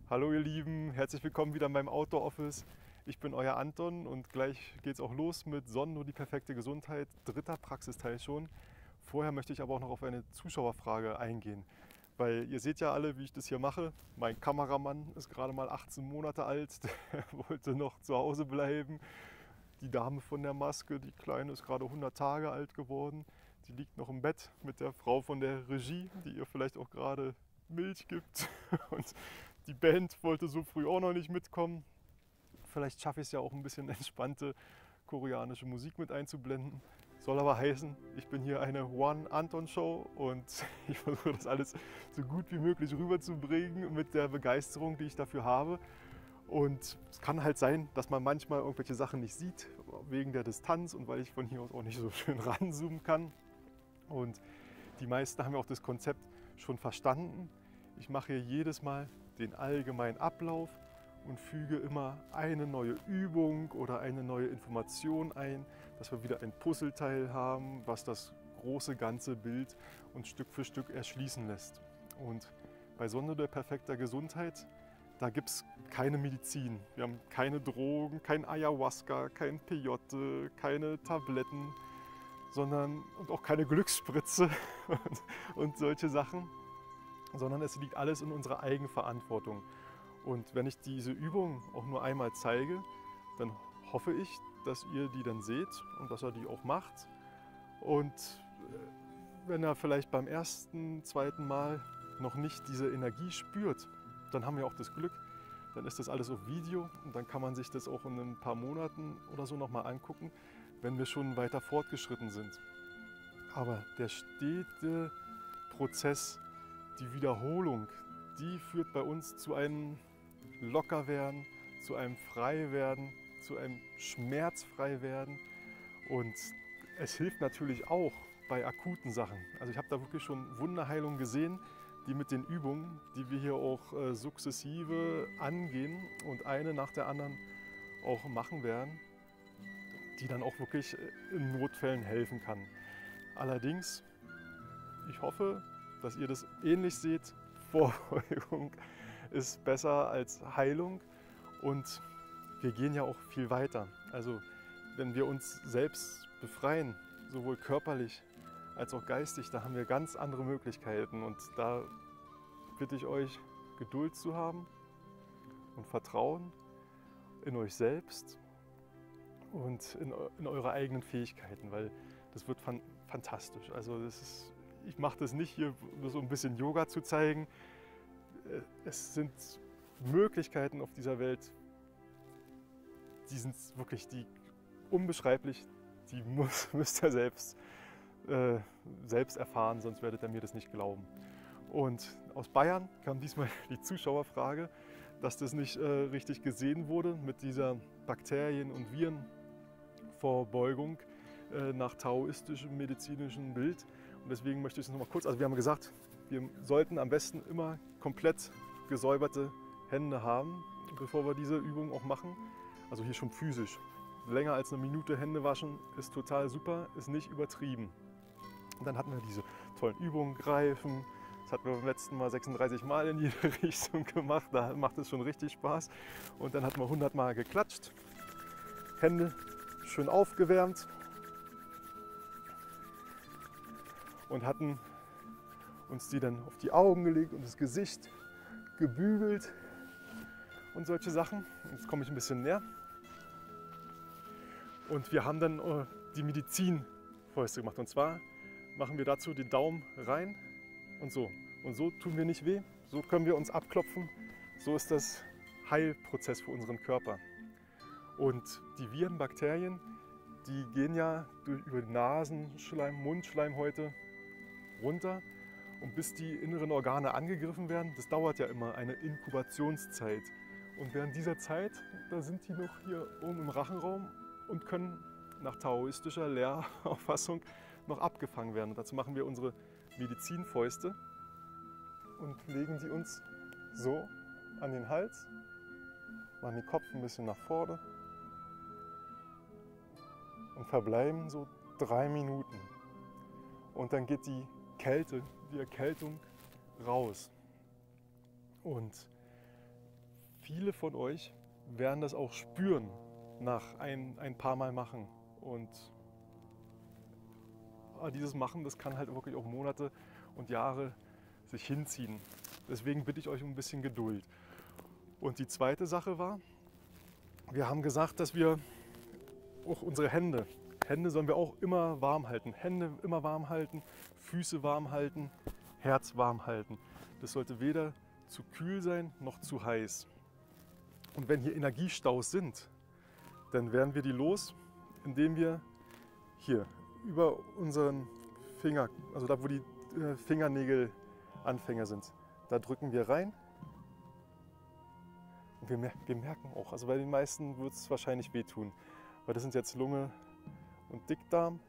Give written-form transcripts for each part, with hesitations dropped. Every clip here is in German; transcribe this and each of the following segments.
Hallo ihr Lieben, herzlich willkommen wieder in meinem Outdoor Office. Ich bin euer Anton und gleich geht's auch los mit Sonno, die perfekte Gesundheit, dritter Praxisteil schon. Vorher möchte ich aber auch noch auf eine Zuschauerfrage eingehen, weil ihr seht ja alle, wie ich das hier mache. Mein Kameramann ist gerade mal 18 Monate alt, der wollte noch zu Hause bleiben. Die Dame von der Maske, die Kleine, ist gerade 100 Tage alt geworden. Die liegt noch im Bett mit der Frau von der Regie, die ihr vielleicht auch gerade Milch gibt. Und die Band wollte so früh auch noch nicht mitkommen. Vielleicht schaffe ich es ja auch ein bisschen entspannte koreanische Musik mit einzublenden. Soll aber heißen, ich bin hier eine One-Anton-Show und ich versuche das alles so gut wie möglich rüberzubringen mit der Begeisterung, die ich dafür habe. Und es kann halt sein, dass man manchmal irgendwelche Sachen nicht sieht, wegen der Distanz und weil ich von hier aus auch nicht so schön ranzoomen kann. Und die meisten haben ja auch das Konzept schon verstanden. Ich mache hier jedes Mal den allgemeinen Ablauf und füge immer eine neue Übung oder eine neue Information ein, dass wir wieder ein Puzzleteil haben, was das große ganze Bild und Stück für Stück erschließen lässt. Und bei Sonne der perfekter Gesundheit, da gibt es keine Medizin. Wir haben keine Drogen, kein Ayahuasca, kein Peyote, keine Tabletten, sondern und auch keine Glücksspritze und solche Sachen, sondern es liegt alles in unserer Eigenverantwortung. Und wenn ich diese Übung auch nur einmal zeige, dann hoffe ich, dass ihr die dann seht und dass ihr die auch macht. Und wenn er vielleicht beim ersten, zweiten Mal noch nicht diese Energie spürt, dann haben wir auch das Glück, dann ist das alles auf Video und dann kann man sich das auch in ein paar Monaten oder so nochmal angucken, wenn wir schon weiter fortgeschritten sind. Aber der stete Prozess, die Wiederholung, die führt bei uns zu einem Lockerwerden, zu einem Freiwerden, zu einem Schmerzfreiwerden. Und es hilft natürlich auch bei akuten Sachen. Also ich habe da wirklich schon Wunderheilungen gesehen, die mit den Übungen, die wir hier auch sukzessive angehen und eine nach der anderen auch machen werden, die dann auch wirklich in Notfällen helfen kann. Allerdings, ich hoffe, dass ihr das ähnlich seht. Vorbeugung ist besser als Heilung und wir gehen ja auch viel weiter. Also wenn wir uns selbst befreien, sowohl körperlich als auch geistig, da haben wir ganz andere Möglichkeiten und da bitte ich euch, Geduld zu haben und Vertrauen in euch selbst und in eure eigenen Fähigkeiten, weil das wird fantastisch. Also ich mache das nicht hier, so ein bisschen Yoga zu zeigen. Es sind Möglichkeiten auf dieser Welt, die sind wirklich unbeschreiblich, die müsst ihr selbst erfahren, sonst werdet ihr mir das nicht glauben. Und aus Bayern kam diesmal die Zuschauerfrage, dass das nicht richtig gesehen wurde mit dieser Bakterien- und Virenvorbeugung nach taoistischem medizinischen Bild. Und deswegen möchte ich es noch mal kurz, also wir haben gesagt, wir sollten am besten immer komplett gesäuberte Hände haben, bevor wir diese Übung auch machen. Also hier schon physisch. Länger als eine Minute Hände waschen ist total super, ist nicht übertrieben. Und dann hatten wir diese tollen Übungen, Greifen. Das hatten wir beim letzten Mal 36 Mal in jede Richtung gemacht. Da macht es schon richtig Spaß. Und dann hatten wir 100 Mal geklatscht. Hände schön aufgewärmt. Und hatten uns die dann auf die Augen gelegt und das Gesicht gebügelt und solche Sachen. Jetzt komme ich ein bisschen näher. Und wir haben dann die Medizinfäuste gemacht. Und zwar machen wir dazu den Daumen rein und so. Und so tun wir nicht weh, so können wir uns abklopfen. So ist das Heilprozess für unseren Körper. Und die Viren, Bakterien, die gehen ja über die Nasenschleim, Mundschleimhäute runter. Und bis die inneren Organe angegriffen werden, das dauert ja immer eine Inkubationszeit. Und während dieser Zeit, da sind die noch hier oben im Rachenraum und können nach taoistischer Lehrauffassung noch abgefangen werden. Und dazu machen wir unsere Medizinfäuste und legen die uns so an den Hals, machen den Kopf ein bisschen nach vorne und verbleiben so 3 Minuten. Und dann geht die Kälte, die Erkältung raus. Und viele von euch werden das auch spüren nach ein paar Mal machen. Und dieses Machen, das kann halt wirklich auch Monate und Jahre sich hinziehen. Deswegen bitte ich euch um ein bisschen Geduld. Und die zweite Sache war, wir haben gesagt, dass wir auch unsere Hände sollen wir auch immer warm halten. Hände immer warm halten, Füße warm halten, Herz warm halten. Das sollte weder zu kühl sein noch zu heiß. Und wenn hier Energiestaus sind, dann werden wir die los, indem wir hier über unseren Finger, also da wo die Fingernägelanfänger sind, da drücken wir rein. Und wir merken auch, also bei den meisten wird es wahrscheinlich wehtun, weil das sind jetzt Lunge und Dickdarm.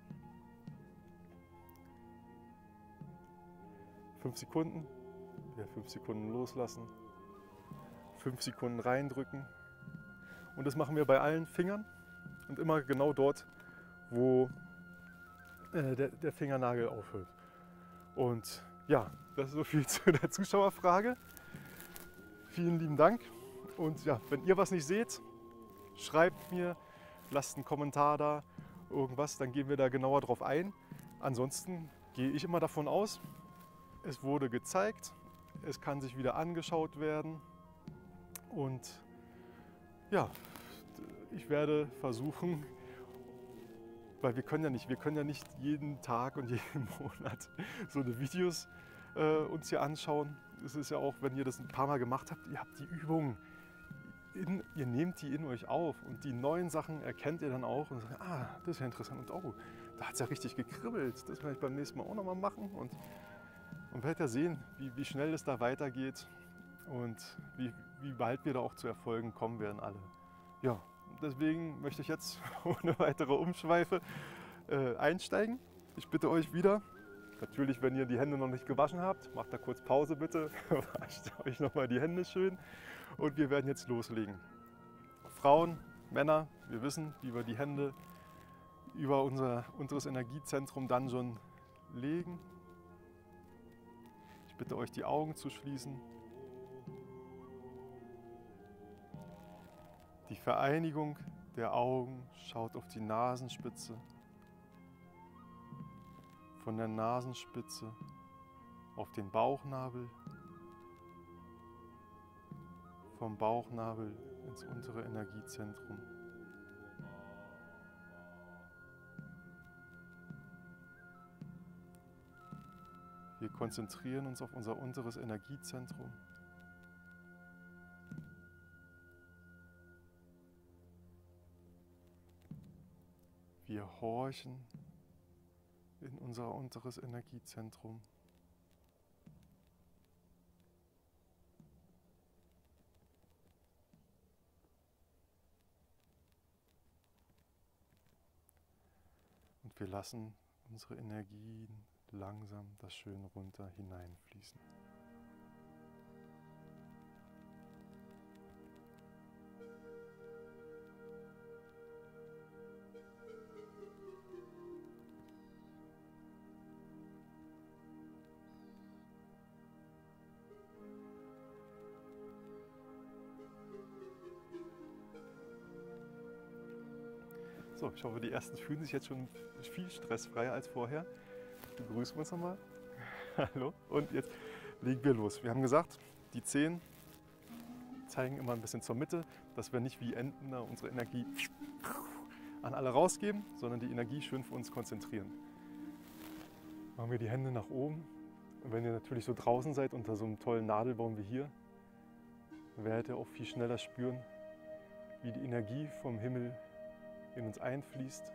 5 Sekunden, wieder 5 Sekunden loslassen, 5 Sekunden reindrücken. Und das machen wir bei allen Fingern und immer genau dort, wo der Fingernagel aufhört. Und ja, das ist so viel zu der Zuschauerfrage. Vielen lieben Dank. Und ja, wenn ihr was nicht seht, schreibt mir, lasst einen Kommentar da, irgendwas, dann gehen wir da genauer drauf ein. Ansonsten gehe ich immer davon aus, es wurde gezeigt, es kann sich wieder angeschaut werden und ja, ich werde versuchen, weil wir können ja nicht jeden Tag und jeden Monat so eine Videos uns hier anschauen. Es ist ja auch, wenn ihr das ein paar Mal gemacht habt, ihr habt die Übungen, ihr nehmt die in euch auf und die neuen Sachen erkennt ihr dann auch und sagt, ah, das ist ja interessant und oh, da hat es ja richtig gekribbelt, das werde ich beim nächsten Mal auch nochmal machen und werdet ja sehen, wie schnell es da weitergeht und wie bald wir da auch zu Erfolgen kommen werden alle. Ja, deswegen möchte ich jetzt ohne weitere Umschweife einsteigen. Ich bitte euch wieder, natürlich, wenn ihr die Hände noch nicht gewaschen habt, macht da kurz Pause bitte, wascht euch nochmal die Hände schön und wir werden jetzt loslegen. Frauen, Männer, wir wissen, wie wir die Hände über unseres Energiezentrum dann schon legen. Ich bitte euch, die Augen zu schließen. Die Vereinigung der Augen schaut auf die Nasenspitze. Von der Nasenspitze auf den Bauchnabel. Vom Bauchnabel ins untere Energiezentrum. Wir konzentrieren uns auf unser unteres Energiezentrum. Wir horchen in unser unteres Energiezentrum. Und wir lassen unsere Energien langsam das schön runter hineinfließen. So, ich hoffe, die ersten fühlen sich jetzt schon viel stressfreier als vorher. Begrüßen wir uns nochmal. Hallo. Und jetzt legen wir los. Wir haben gesagt, die Zehen zeigen immer ein bisschen zur Mitte, dass wir nicht wie Enten unsere Energie an alle rausgeben, sondern die Energie schön für uns konzentrieren. Machen wir die Hände nach oben. Und wenn ihr natürlich so draußen seid, unter so einem tollen Nadelbaum wie hier, werdet ihr auch viel schneller spüren, wie die Energie vom Himmel in uns einfließt.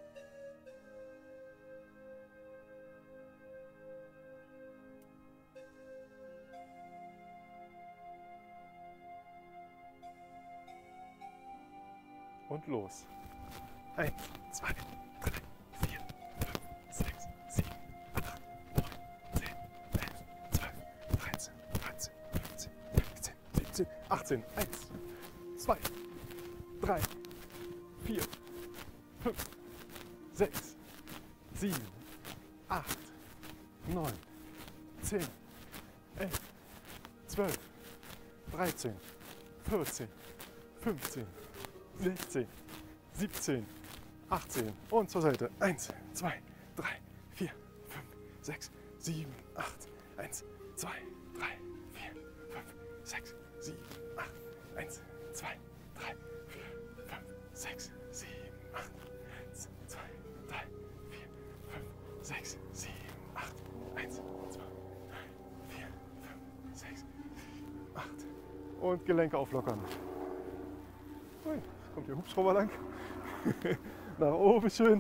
Und los. 1, 2, 3, 4, 5, 6, 7, 8, 9, 10, 11, 12, 13, 14, 15, 16, 17, 18. 1, 2, 3, 4, 5, 6, 7, 8, 9, 10, 11, 12, 13, 14, 15, 16, 17, 18 und zur Seite. 1, 2, 3, 4, 5, 6, 7, 8. 1, 2, 3, 4, 5, 6, 7, 8. 1, 2, 3, 4, 5, 6, 7, 8. 1, 2, 3, 4, 5, 6, 7, 8. 1, 2, 3, 4, 5, 6, 8. Und Gelenke auflockern. Ui, jetzt kommt der Hubschrauber lang. Nach oben schön.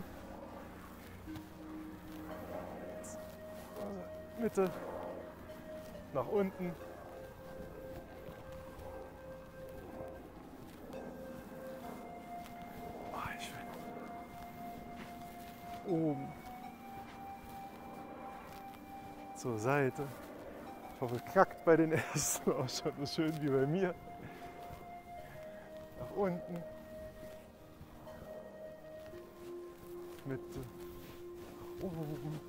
Mitte. Nach unten. Ah, schön. Oben. Zur Seite. Ich hoffe, es knackt bei den ersten auch schon so schön wie bei mir. Nach unten. Mitte. Oben.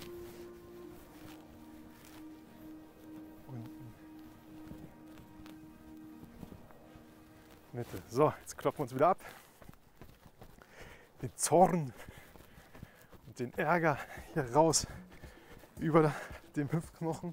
Unten. Mitte. So, jetzt klopfen wir uns wieder ab. Den Zorn und den Ärger hier raus über dem Hüftknochen.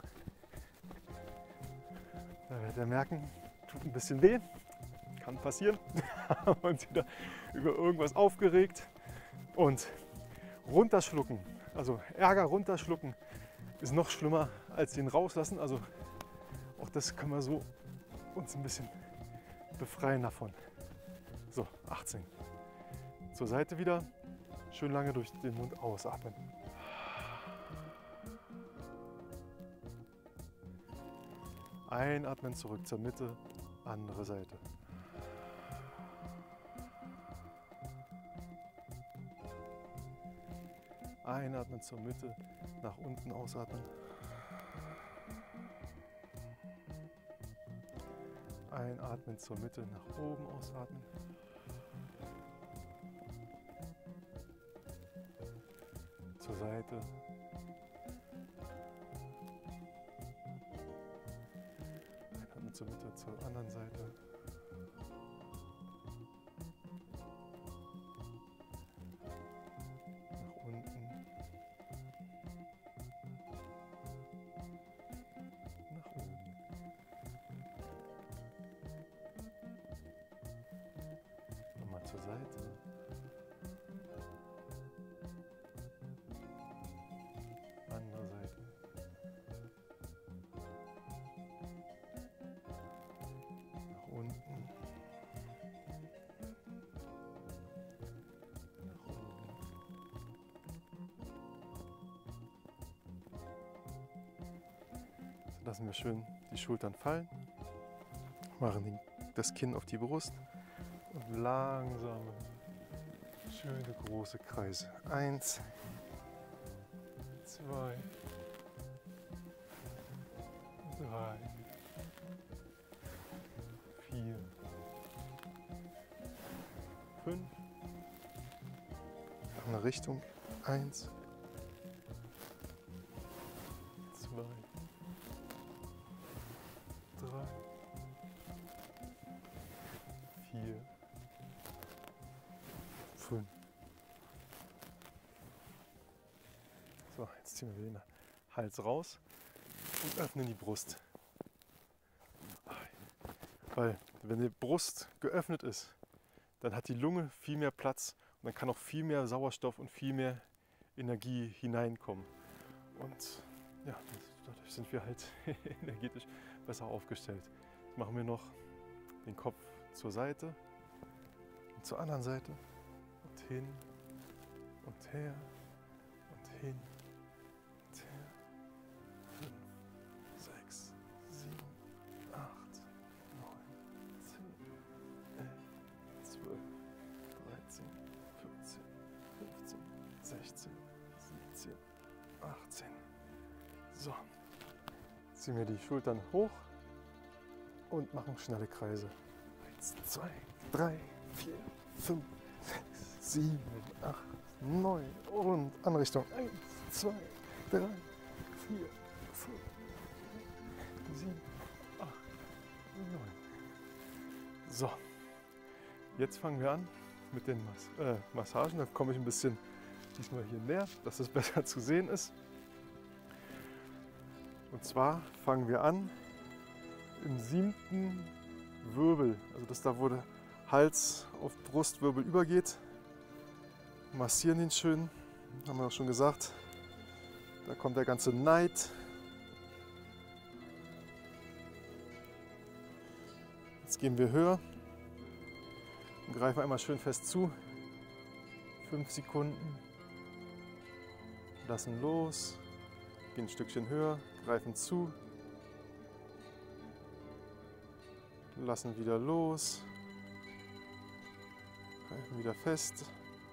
Da werdet ihr merken, tut ein bisschen weh. Kann passieren. Haben wir uns wieder über irgendwas aufgeregt. Und runterschlucken, also Ärger runterschlucken, ist noch schlimmer als den rauslassen. Also auch das können wir so uns ein bisschen befreien davon. So, 18. Zur Seite wieder. Schön lange durch den Mund ausatmen. Einatmen, zurück zur Mitte, andere Seite. Einatmen zur Mitte, nach unten ausatmen. Einatmen zur Mitte, nach oben ausatmen. Zur Seite. Einatmen zur Mitte, zur anderen Seite. Nach unten. Nach oben. Nochmal zur Seite. Andere Seite. Nach unten. Nach oben. So lassen wir schön die Schultern fallen. Machen das Kinn auf die Brust. Und langsame, schöne große Kreise. 1, 2, 3, 4, 5. Andere Richtung. 1, 2, 3, 4, 5. So, jetzt ziehen wir den Hals raus und öffnen die Brust. Weil wenn die Brust geöffnet ist, dann hat die Lunge viel mehr Platz und dann kann auch viel mehr Sauerstoff und viel mehr Energie hineinkommen. Und ja, dadurch sind wir halt energetisch besser aufgestellt. Jetzt machen wir noch den Kopf zur Seite und zur anderen Seite und hin und her und hin und her. 5, 6, 7, 8, 9, 10, 11, 12, 13, 14, 15, 16, 17, 18. So, ziehen wir die Schultern hoch und machen schnelle Kreise. 1, 2, 3, 4, 5, 6, 7, 8, 9 und andere Richtung. 1, 2, 3, 4, 5, 7, 8, 9. So, jetzt fangen wir an mit den Massagen. Da komme ich ein bisschen diesmal hier näher, dass es besser zu sehen ist. Und zwar fangen wir an im 7. Wirbel, also das da, wo der Hals auf Brustwirbel übergeht. Massieren ihn schön, haben wir auch schon gesagt. Da kommt der ganze Neid. Jetzt gehen wir höher und greifen einmal schön fest zu. 5 Sekunden. Lassen los. Gehen ein Stückchen höher, greifen zu. Lassen wieder los. Greifen wieder fest.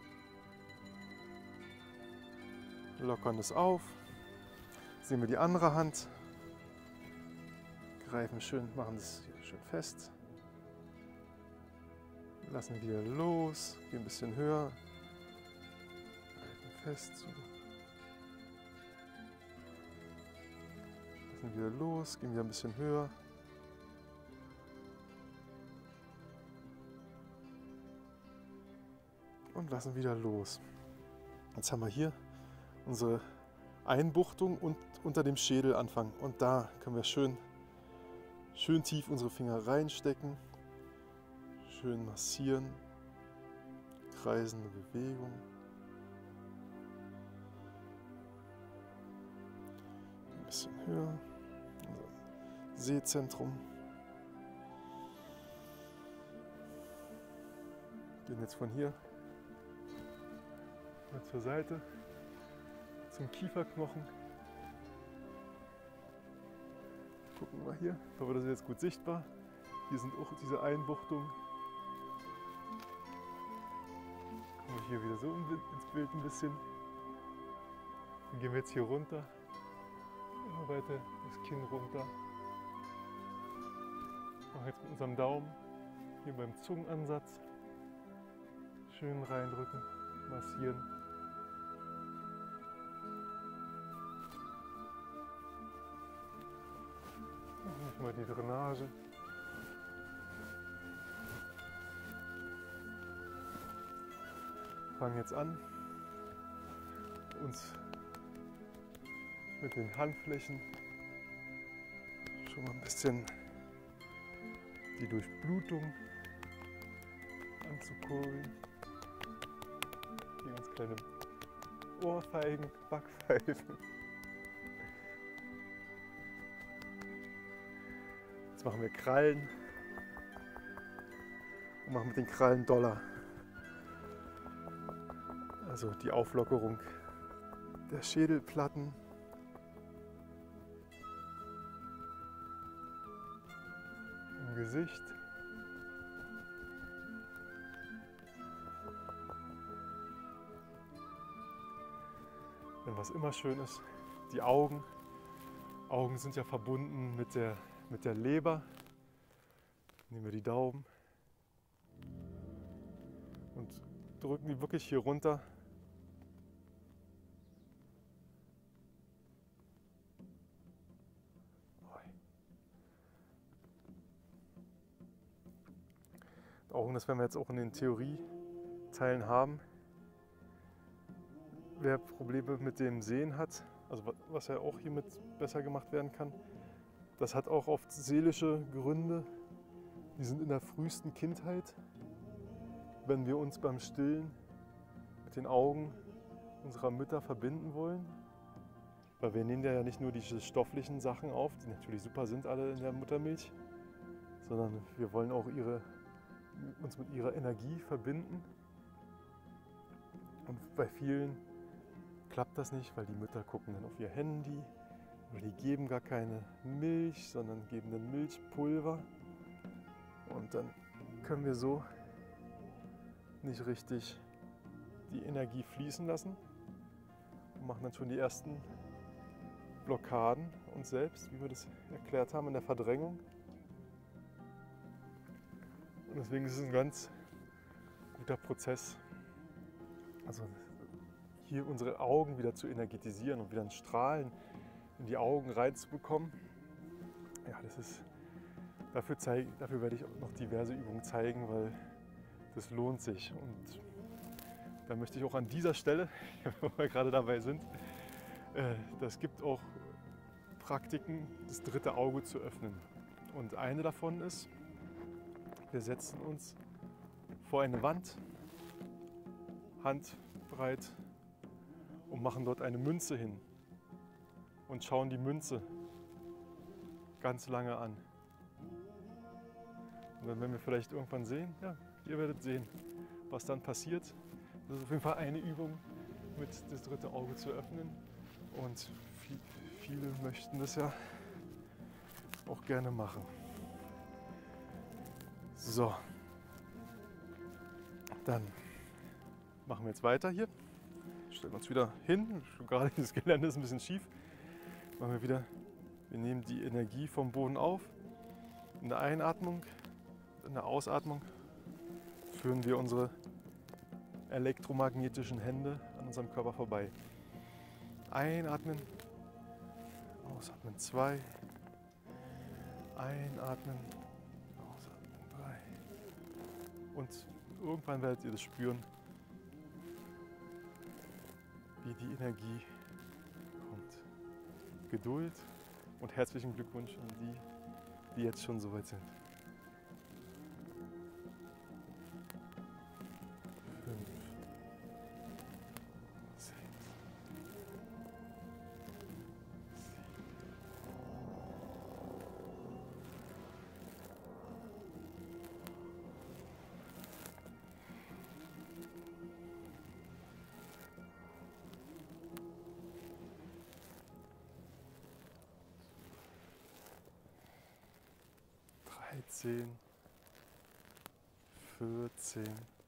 Lockern es auf. Jetzt nehmen wir die andere Hand. Greifen schön, machen es hier schön fest. Lassen wieder los, gehen ein bisschen höher. Greifen fest zu. Lassen wieder los, gehen wieder ein bisschen höher. Und lassen wieder los. Jetzt haben wir hier unsere Einbuchtung und unter dem Schädel anfangen. Und da können wir schön tief unsere Finger reinstecken. Schön massieren. Kreisende Bewegung. Ein bisschen höher. Sehzentrum. Gehen jetzt von hier mal zur Seite zum Kieferknochen. Gucken wir mal hier. Ich hoffe, das ist jetzt gut sichtbar. Hier sind auch diese Einbuchtungen. Kommen wir hier wieder so ins Bild ein bisschen. Dann gehen wir jetzt hier runter. Immer weiter das Kinn runter. Machen jetzt mit unserem Daumen hier beim Zungenansatz schön reindrücken, massieren. Machen wir die Drainage. Fangen jetzt an, uns mit den Handflächen schon mal ein bisschen die Durchblutung anzukurbeln. Hier ganz kleine Ohrfeigen, Backpfeifen. Jetzt machen wir Krallen und machen mit den Krallen Dollar. Also die Auflockerung der Schädelplatten. Im Gesicht. Und was immer schön ist, die Augen. Augen sind ja verbunden mit der Leber. Nehmen wir die Daumen und drücken die wirklich hier runter. Augen, das werden wir jetzt auch in den Theorieteilen haben. Wer Probleme mit dem Sehen hat, also was ja auch hiermit besser gemacht werden kann, das hat auch oft seelische Gründe. Die sind in der frühesten Kindheit, wenn wir uns beim Stillen mit den Augen unserer Mütter verbinden wollen. Weil wir nehmen ja nicht nur diese stofflichen Sachen auf, die natürlich super sind alle in der Muttermilch, sondern wir wollen auch uns mit ihrer Energie verbinden. Und bei vielen klappt das nicht, weil die Mütter gucken dann auf ihr Handy oder die geben gar keine Milch, sondern geben dann Milchpulver. Und dann können wir so nicht richtig die Energie fließen lassen und machen dann schon die ersten Blockaden uns selbst, wie wir das erklärt haben in der Verdrängung. Und deswegen ist es ein ganz guter Prozess, also hier unsere Augen wieder zu energetisieren und wieder ein Strahlen in die Augen reinzubekommen. Ja, das ist Dafür werde ich auch noch diverse Übungen zeigen, weil das lohnt sich. Und da möchte ich auch an dieser Stelle, wo wir gerade dabei sind, das gibt auch Praktiken, das dritte Auge zu öffnen. Und eine davon ist, wir setzen uns vor eine Wand, handbreit, und machen dort eine Münze hin und schauen die Münze ganz lange an. Und dann werden wir vielleicht irgendwann sehen, ja, ihr werdet sehen, was dann passiert. Das ist auf jeden Fall eine Übung, mit das dritte Auge zu öffnen. Und viele möchten das ja auch gerne machen. So, dann machen wir jetzt weiter hier. Stellen uns wieder hin. Gerade das Gelände ist ein bisschen schief. Wir nehmen die Energie vom Boden auf. In der Einatmung, in der Ausatmung führen wir unsere elektromagnetischen Hände an unserem Körper vorbei. Einatmen, ausatmen 2, einatmen, ausatmen 3. Und irgendwann werdet ihr das spüren, wie die Energie kommt. Geduld und herzlichen Glückwunsch an die, die jetzt schon so weit sind. 5, 6, 13, 14,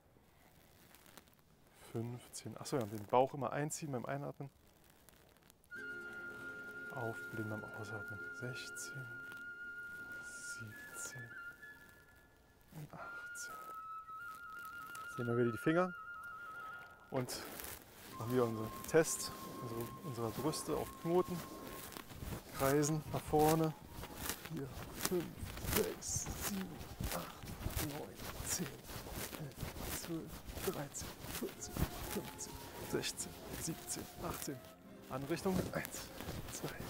15. Achso, ja, den Bauch immer einziehen beim Einatmen. Aufblähen beim Ausatmen. 16, 17 und 18. Jetzt nehmen wir wieder die Finger und machen wieder unseren Test unserer Brüste auf Knoten. Kreisen nach vorne. 4, 5, 6, 7, 8, 9, 10, 11, 12, 13, 14, 15, 16, 17, 18. Andere Richtung. 1, 2, 3, 4,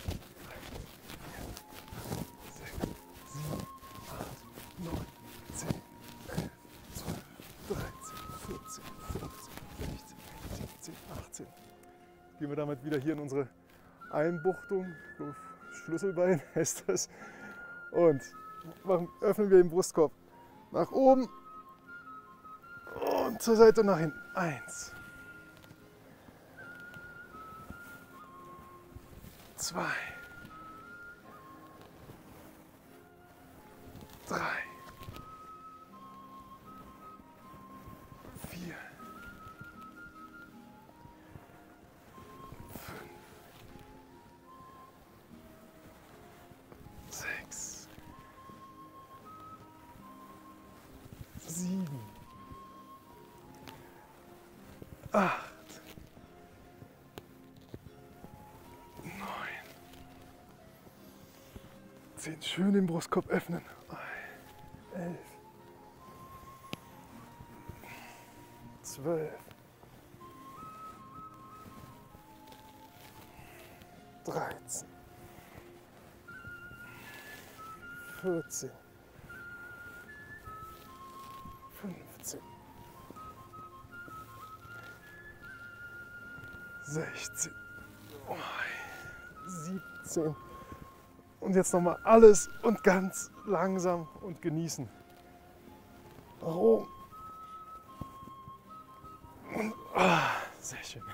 5, 6, 7, 8, 9, 10, 11, 12, 13, 14, 15, 16, 17, 18. Gehen wir damit wieder hier in unsere Einbuchtung. Schlüsselbein heißt das. Und öffnen wir den Brustkorb nach oben und zur Seite und nach hinten. 1, 2, 3, 4, 5, 6, 7, 8, 9, 10. Schön den Brustkorb öffnen. 11, 12, 13, 14, 15, 16, 17. Und jetzt nochmal alles und ganz langsam und genießen. Nach oben. Und, sehr schön.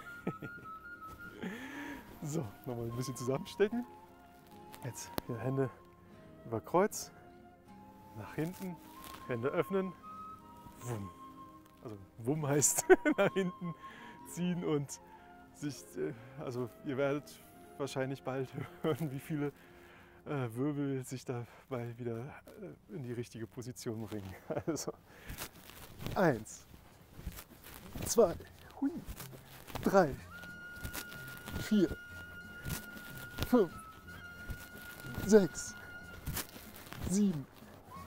So, nochmal ein bisschen zusammenstecken. Jetzt hier Hände über Kreuz, nach hinten, Hände öffnen. Wumm. Also Wumm heißt nach hinten ziehen und sich, also ihr werdet wahrscheinlich bald hören, wie viele Wirbel sich dabei wieder in die richtige Position bringen. Also 1, 2, 3, 4, 5, 6, 7,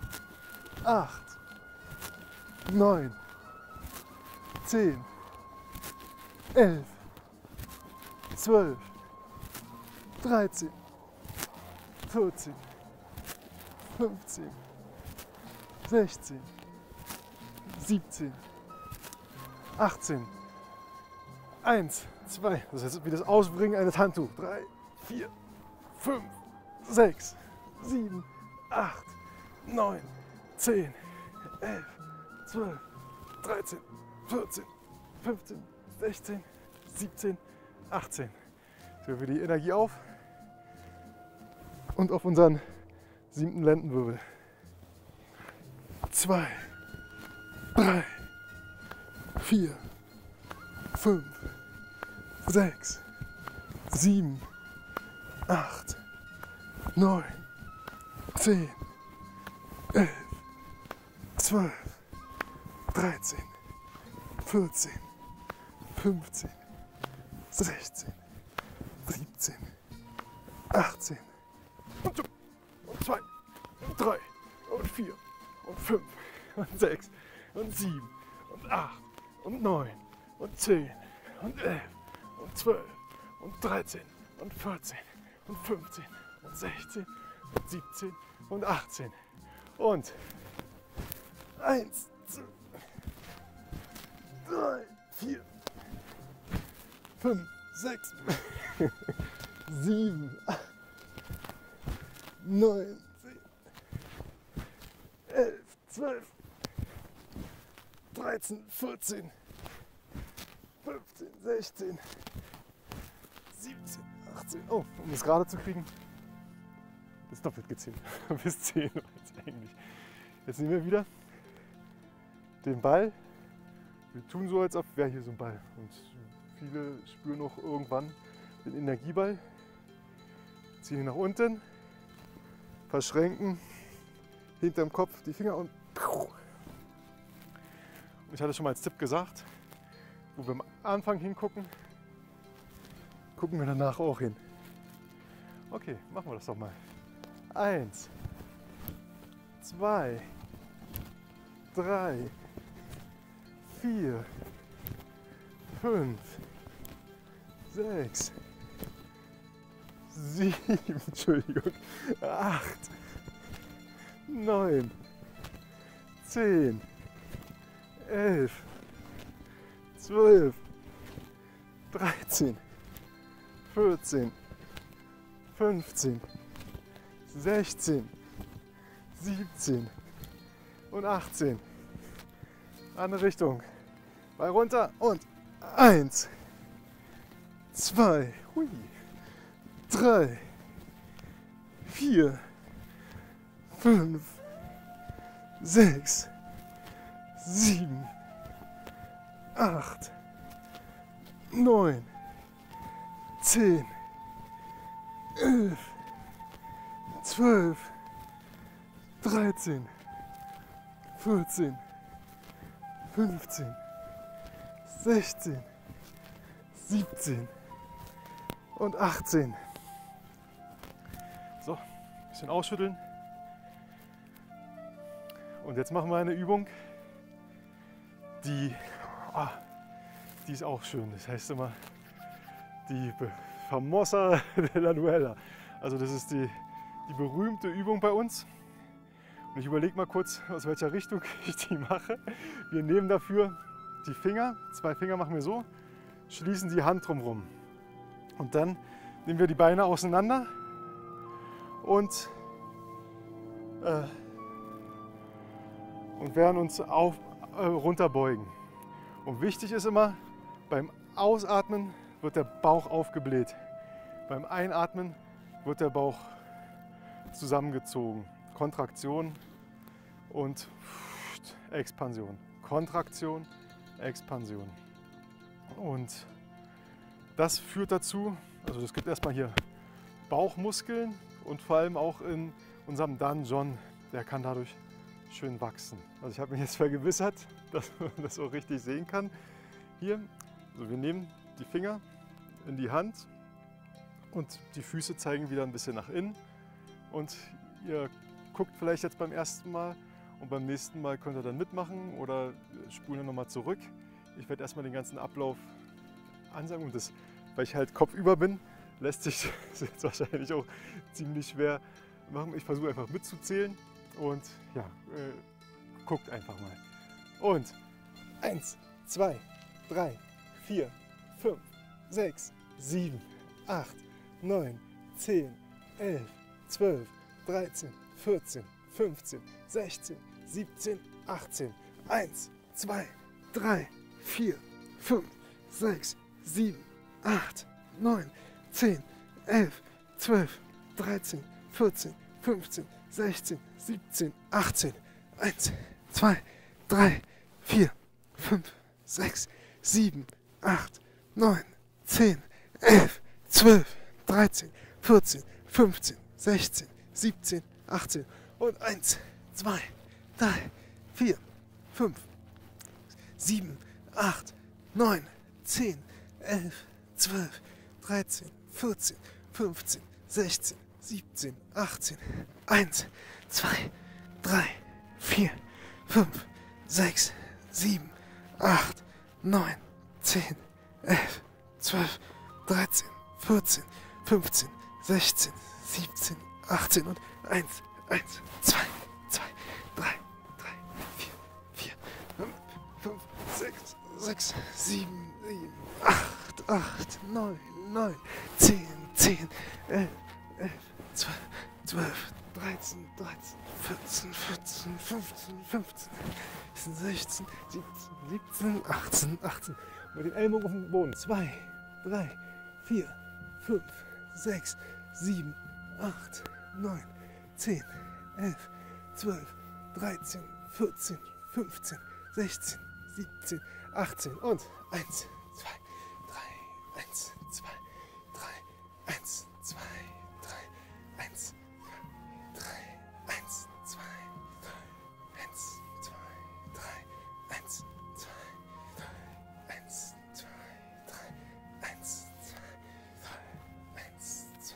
8, 9, 10, 11, 12, 13, 14, 15, 16, 17, 18, 1, 2, das heißt wie das Ausbringen eines Handtuchs. 3, 4, 5, 6, 7, 8, 9, 10, 11, 12, 13, 14, 15, 16, 17, 18. So, wir die Energie auf und auf unseren 7. Lendenwirbel. 2, 3, 4, 5, 6, 7, 8, 9, 10, 11, 12, 13, 14, 15, 16, 17, 18 und 2 und 3 und 4 und 5 und 6 und 7 und 8 und 9 und 10 und 11 und 12 und 13 und 14 und 15 und 16 und 17 und 18 und 1, 2, 3, 4, 5, 6, 7, 8, 9, 10, 11, 12, 13, 14, 15, 16, 17, 18. Oh, um es gerade zu kriegen, ist doppelt gezählt. Bis 10 eigentlich. Jetzt nehmen wir wieder den Ball. Wir tun so, als ob wäre hier so ein Ball. Und viele spüren auch irgendwann den Energieball. Ziehen ihn nach unten, verschränken hinterm Kopf die Finger und ich hatte schon mal als Tipp gesagt, wo wir am Anfang hingucken, gucken wir danach auch hin. Okay, machen wir das doch mal. 1, 2, 3, 4, 5, 6, 7, Entschuldigung, 8, 9, 10, 11, 12, 13, 14, 15, 16, 17 und 18. Andere Richtung. Ball runter und 1, 2, 3, 4, 5, 6, 7, 8, 9, 10, 11, 12, 13, 14, 15, 16, 17 und 18. So, ein bisschen ausschütteln. Und jetzt machen wir eine Übung, die ist auch schön. Das heißt immer die Famosa de la Duela. Also das ist die berühmte Übung bei uns. Und ich überlege mal kurz, aus welcher Richtung ich die mache. Wir nehmen dafür die Finger, 2 Finger machen wir so, schließen die Hand drumherum. Und dann nehmen wir die Beine auseinander und werden uns runterbeugen. Und wichtig ist immer, beim Ausatmen wird der Bauch aufgebläht. Beim Einatmen wird der Bauch zusammengezogen. Kontraktion und Expansion. Kontraktion, Expansion. Und das führt dazu, also das gibt erstmal hier Bauchmuskeln und vor allem auch in unserem Danjon, der kann dadurch schön wachsen. Also ich habe mich jetzt vergewissert, dass man das auch richtig sehen kann. Hier, also wir nehmen die Finger in die Hand und die Füße zeigen wieder ein bisschen nach innen. Und ihr guckt vielleicht jetzt beim ersten Mal Und beim nächsten Mal könnt ihr dann mitmachen oder spulen nochmal zurück. Ich werde erstmal den ganzen Ablauf ansagen und das, weil ich halt kopfüber bin, lässt sich das jetzt wahrscheinlich auch ziemlich schwer machen. Ich versuche einfach mitzuzählen und ja, guckt einfach mal. Und 1, 2, 3, 4, 5, 6, 7, 8, 9, 10, 11, 12, 13, 14, 15, 16, 17, 18. 1, 2, 3, 4, 5, 6, 7, 8, 9, 10, 11, 12, 13, 14, 15, 16, 17, 18. 1, 2, 3, 4, 5, 6, 7, 8, 9, 10, 11, 12, 13, 14, 15, 16, 17, 18 und 1, 2, 3, 4, 5, 7, 8, 9, 10, 11, 12, 13, 14, 15, 16, 17, 18. 1, 2, 3, 4, 5, 6, 7, 8, 9, 10, 11, 12, 13, 14, 15, 16, 17, 18 und 1, 2, 3, 4, 5, 6, 7, 8, 9, 10, 11, 12, 13, 14, 15, 16, 17, 18. Mit den Ellbogen auf dem Boden. 2, 3, 4, 5, 6, 7, 8, 9, 10, 11, 12, 13, 14, 15, 16, 17, 18 und 1, 2, 3, 1, 2, 3, 1, 2, 3, 1, 3, 1, 2, 3, 1, 2, 3, 1, 2, 3, 1, 2, 3, 1, 2,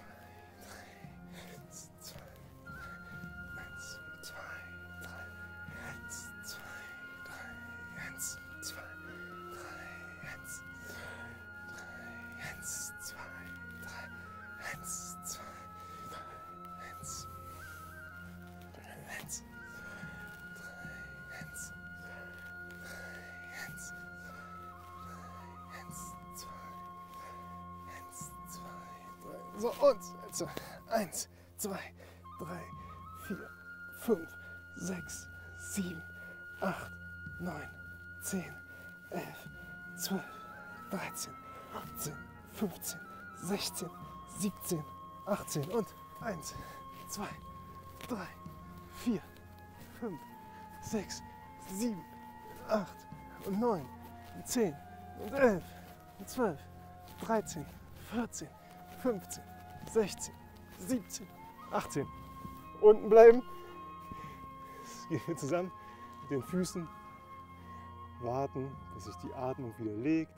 So, und jetzt 1, 2, 3, 4, 5, 6, 7, 8, 9, 10, 11, 12, 13, 14, 15, 16, 17, 18 und 1, 2, 3, 4, 5, 6, 7, 8 und 9 und 10 und 11 und 12, 13, 14, 15, 16, 17, 18. Unten bleiben. Das geht hier zusammen mit den Füßen. Warten, bis sich die Atmung wieder legt.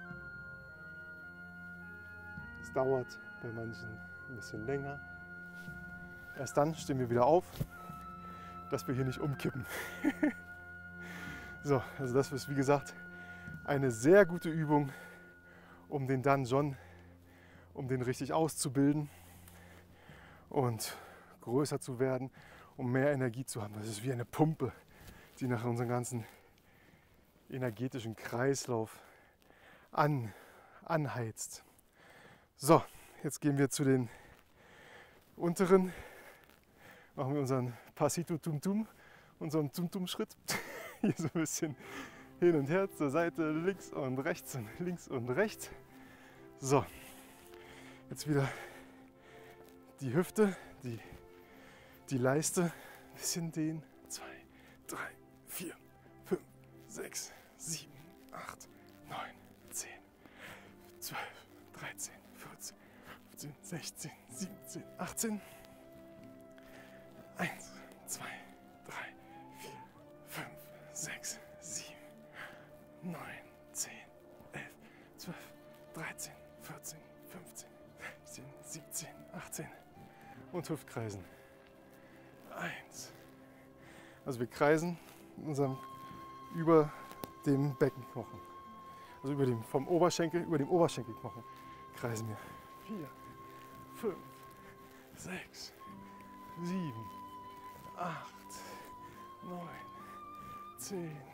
Es dauert bei manchen ein bisschen länger. Erst dann stehen wir wieder auf, dass wir hier nicht umkippen. So, also das ist wie gesagt eine sehr gute Übung, um den Donjon, um den richtig auszubilden und größer zu werden, um mehr Energie zu haben. Das ist wie eine Pumpe, die nach unserem ganzen energetischen Kreislauf anheizt. So, jetzt gehen wir zu den unteren, machen wir unseren Pasito Tum Tum, unseren Tum Tum Schritt. Hier so ein bisschen hin und her zur Seite, links und rechts und links und rechts. So, jetzt wieder die Hüfte, die Leiste, ein bisschen dehnen. 2, 3, 4, 5, 6, 7, 8, 9, 10, 12, 13, 14, 15, 16, 17, 18. 1, 2, 3, 4, 5, 6, 7, 9, 10, 11, 12, 13, 14, 15, 16, 17, 18 und Hüftkreisen. 1, Also wir kreisen über dem Beckenknochen. Also vom Oberschenkel, über dem Oberschenkelknochen kreisen wir. 4, 5, 6, 7, 8, 9, 10, 11,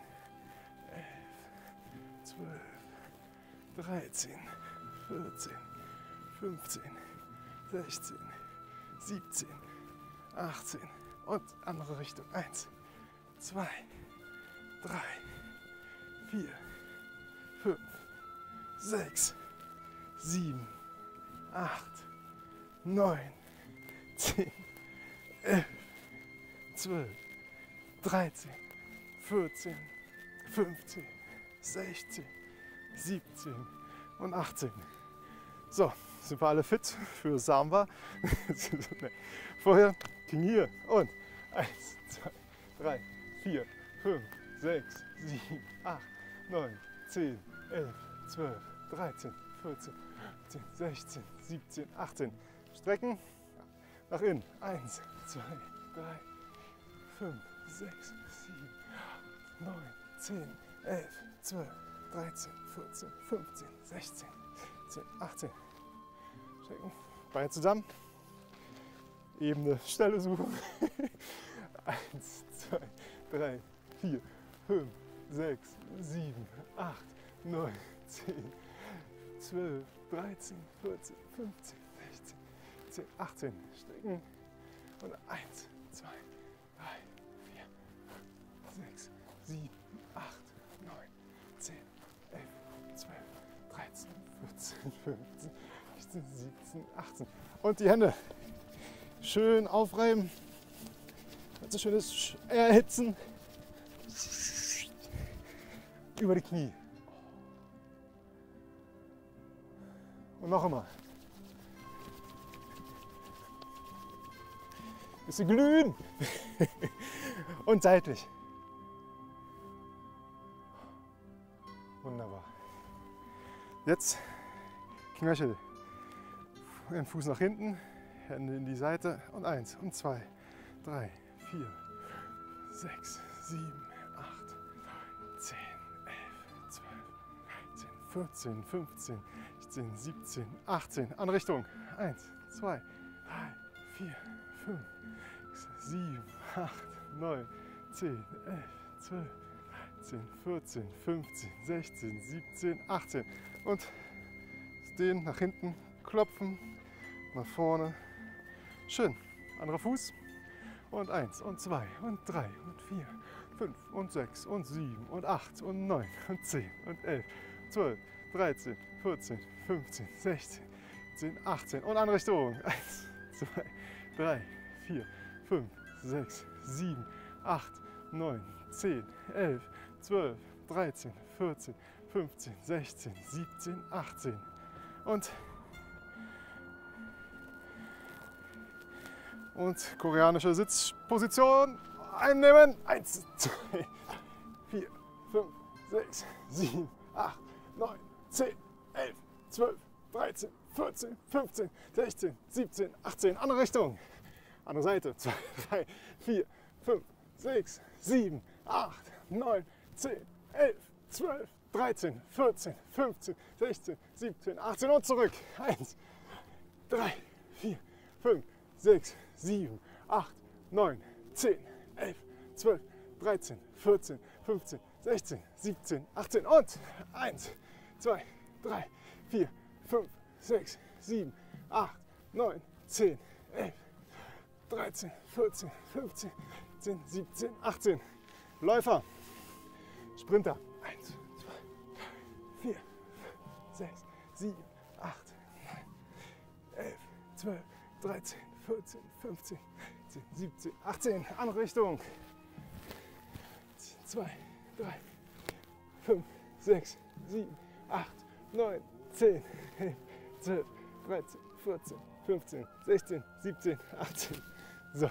12, 13, 14, 15, 16, 17, 18 und andere Richtung. 1, 2, 3, 4, 5, 6, 7, 8, 9, 10, 11, 12, 13, 14, 15, 16, 17 und 18. So, sind wir alle fit für Samba? Vorher ging hier und 1, 2, 3, 4, 5, 6, 7, 8, 9, 10, 11, 12, 13, 14, 15, 16, 17, 18. Strecken nach innen. 1, 2, 3, 5, 6, 7, 8, 9, 10, 11, 12, 13, 14, 15, 16, 17, 18. Strecken. Beine zusammen. Ebene Stelle suchen. 1, 2, 3, 4, 5, 6, 7, 8, 9, 10, 12, 13, 14, 15, 16, 17, 18. Strecken. Und 1, 2, 3, 4, 6, 7, 8, 9, 10, 11, 12, 13, 14, 15, 16, 17, 18. Und die Hände schön aufreiben. So schönes Erhitzen. Über die Knie. Und noch einmal. Bisschen glühen. Und seitlich. Wunderbar. Jetzt Knöchel. Den Fuß nach hinten, Hände in die Seite und 1 und 2, 3, 4, 6, 7, 8, 9, 10, 11, 12, 13, 14, 15, 16, 17, 18. Andere Richtung. 1, 2, 3, 4, 5, 6, 7, 8, 9, 10, 11, 12, 13, 14, 15, 16, 17, 18. Und den nach hinten klopfen, nach vorne. Schön. Anderer Fuß. Und 1 und 2 und 3 und 4, 5 und 6 und 7 und 8 und 9 und 10 und 11, 12, 13, 14, 15, 16, 17, 18. Und andere Richtung. 1, 2, 3, 4, 5, 6, 7, 8, 9, 10, 11, 12, 13, 14, 15, 16, 17, 18. Und koreanische Sitzposition einnehmen. 1, 2, 4, 5, 6, 7, 8, 9, 10, 11, 12, 13, 14, 15, 16, 17, 18. Andere Richtung. Andere Seite. 2, 3, 4, 5, 6, 7, 8, 9, 10, 11, 12, 13, 14, 15, 16, 17, 18 und zurück. 1, 3, 4, 5, 6, 7, 8, 9, 10, 11, 12, 13, 14, 15, 16, 17, 18 und 1, 2, 3, 4, 5, 6, 7, 8, 9, 10, 11, 13, 14, 15, 16, 17, 18. Läufer, Sprinter. 1, 2, 3, 4, 5, 6, 7, 8, 9, 11, 12, 13, 14, 15, 16, 17, 18. Andere Richtung. 2, 3, 5, 6, 7, 8, 9, 10, 11, 12, 13, 14, 15, 16, 17, 18. So.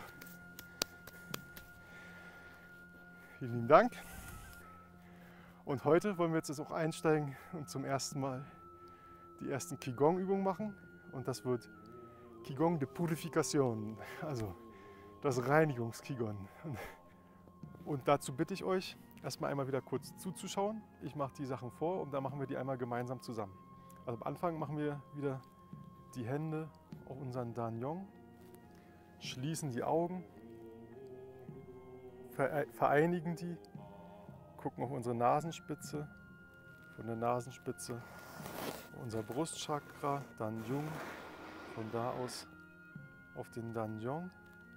Vielen lieben Dank. Und heute wollen wir jetzt auch einsteigen und zum ersten Mal die ersten Qigong-Übungen machen. Und das wird Qigong de Purification, also das Reinigungs-Qigong. Und dazu bitte ich euch, erstmal einmal wieder kurz zuzuschauen. Ich mache die Sachen vor und dann machen wir die einmal gemeinsam zusammen. Also am Anfang machen wir wieder die Hände auf unseren Danyong, schließen die Augen, vereinigen die, gucken auf unsere Nasenspitze, von der Nasenspitze unser Brustchakra, Danyung, von da aus auf den Danyong,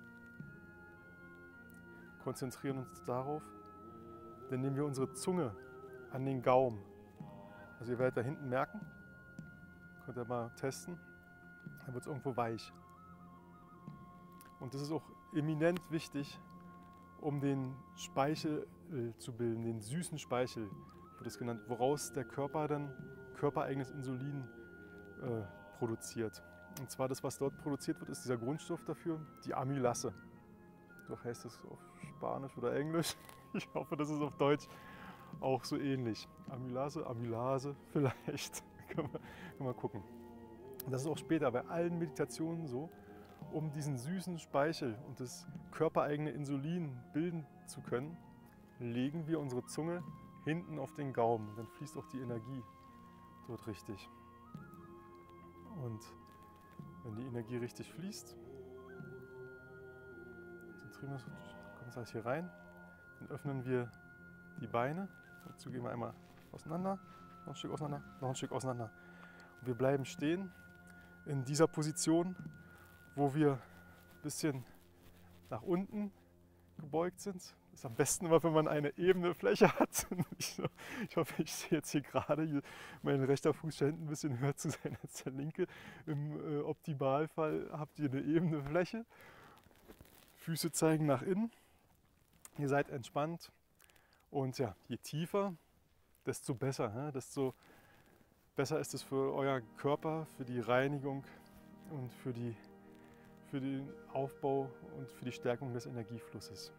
konzentrieren uns darauf, dann nehmen wir unsere Zunge an den Gaumen. Also ihr werdet da hinten merken, könnt ihr mal testen, dann wird es irgendwo weich. Und das ist auch eminent wichtig, um den Speichel zu bilden, den süßen Speichel wird es genannt, woraus der Körper dann körpereigenes Insulin produziert. Und zwar das, was dort produziert wird, ist dieser Grundstoff dafür, die Amylase. So heißt es auf Spanisch oder Englisch. Ich hoffe, das ist auf Deutsch auch so ähnlich. Amylase vielleicht. Kann man gucken. Und das ist auch später bei allen Meditationen so, um diesen süßen Speichel und das körpereigene Insulin bilden zu können, legen wir unsere Zunge hinten auf den Gaumen. Dann fließt auch die Energie dort richtig. Und wenn die Energie richtig fließt, konzentrieren wir uns, kommt das hier rein, dann öffnen wir die Beine. Dazu gehen wir einmal auseinander, noch ein Stück auseinander, noch ein Stück auseinander. Und wir bleiben stehen in dieser Position, wo wir ein bisschen nach unten gebeugt sind. Das ist am besten immer, wenn man eine ebene Fläche hat. Ich hoffe, ich sehe jetzt hier gerade, mein rechter Fuß scheint ein bisschen höher zu sein als der linke. Im Optimalfall habt ihr eine ebene Fläche. Füße zeigen nach innen. Ihr seid entspannt. Und ja, je tiefer, desto besser. Desto besser ist es für euren Körper, für die Reinigung und für den Aufbau und für die Stärkung des Energieflusses.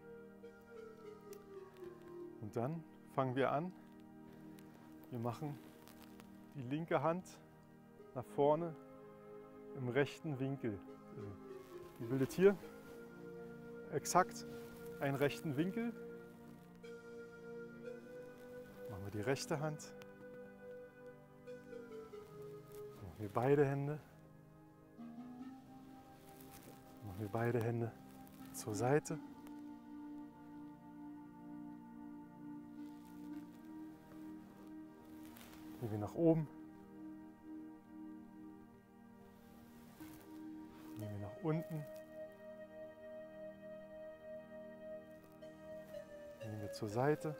Und dann fangen wir an. Wir machen die linke Hand nach vorne im rechten Winkel. Ihr bildet hier exakt einen rechten Winkel. Machen wir die rechte Hand. Machen wir beide Hände. Machen wir beide Hände zur Seite. Gehen wir nach oben. Gehen wir nach unten. Gehen wir zur Seite.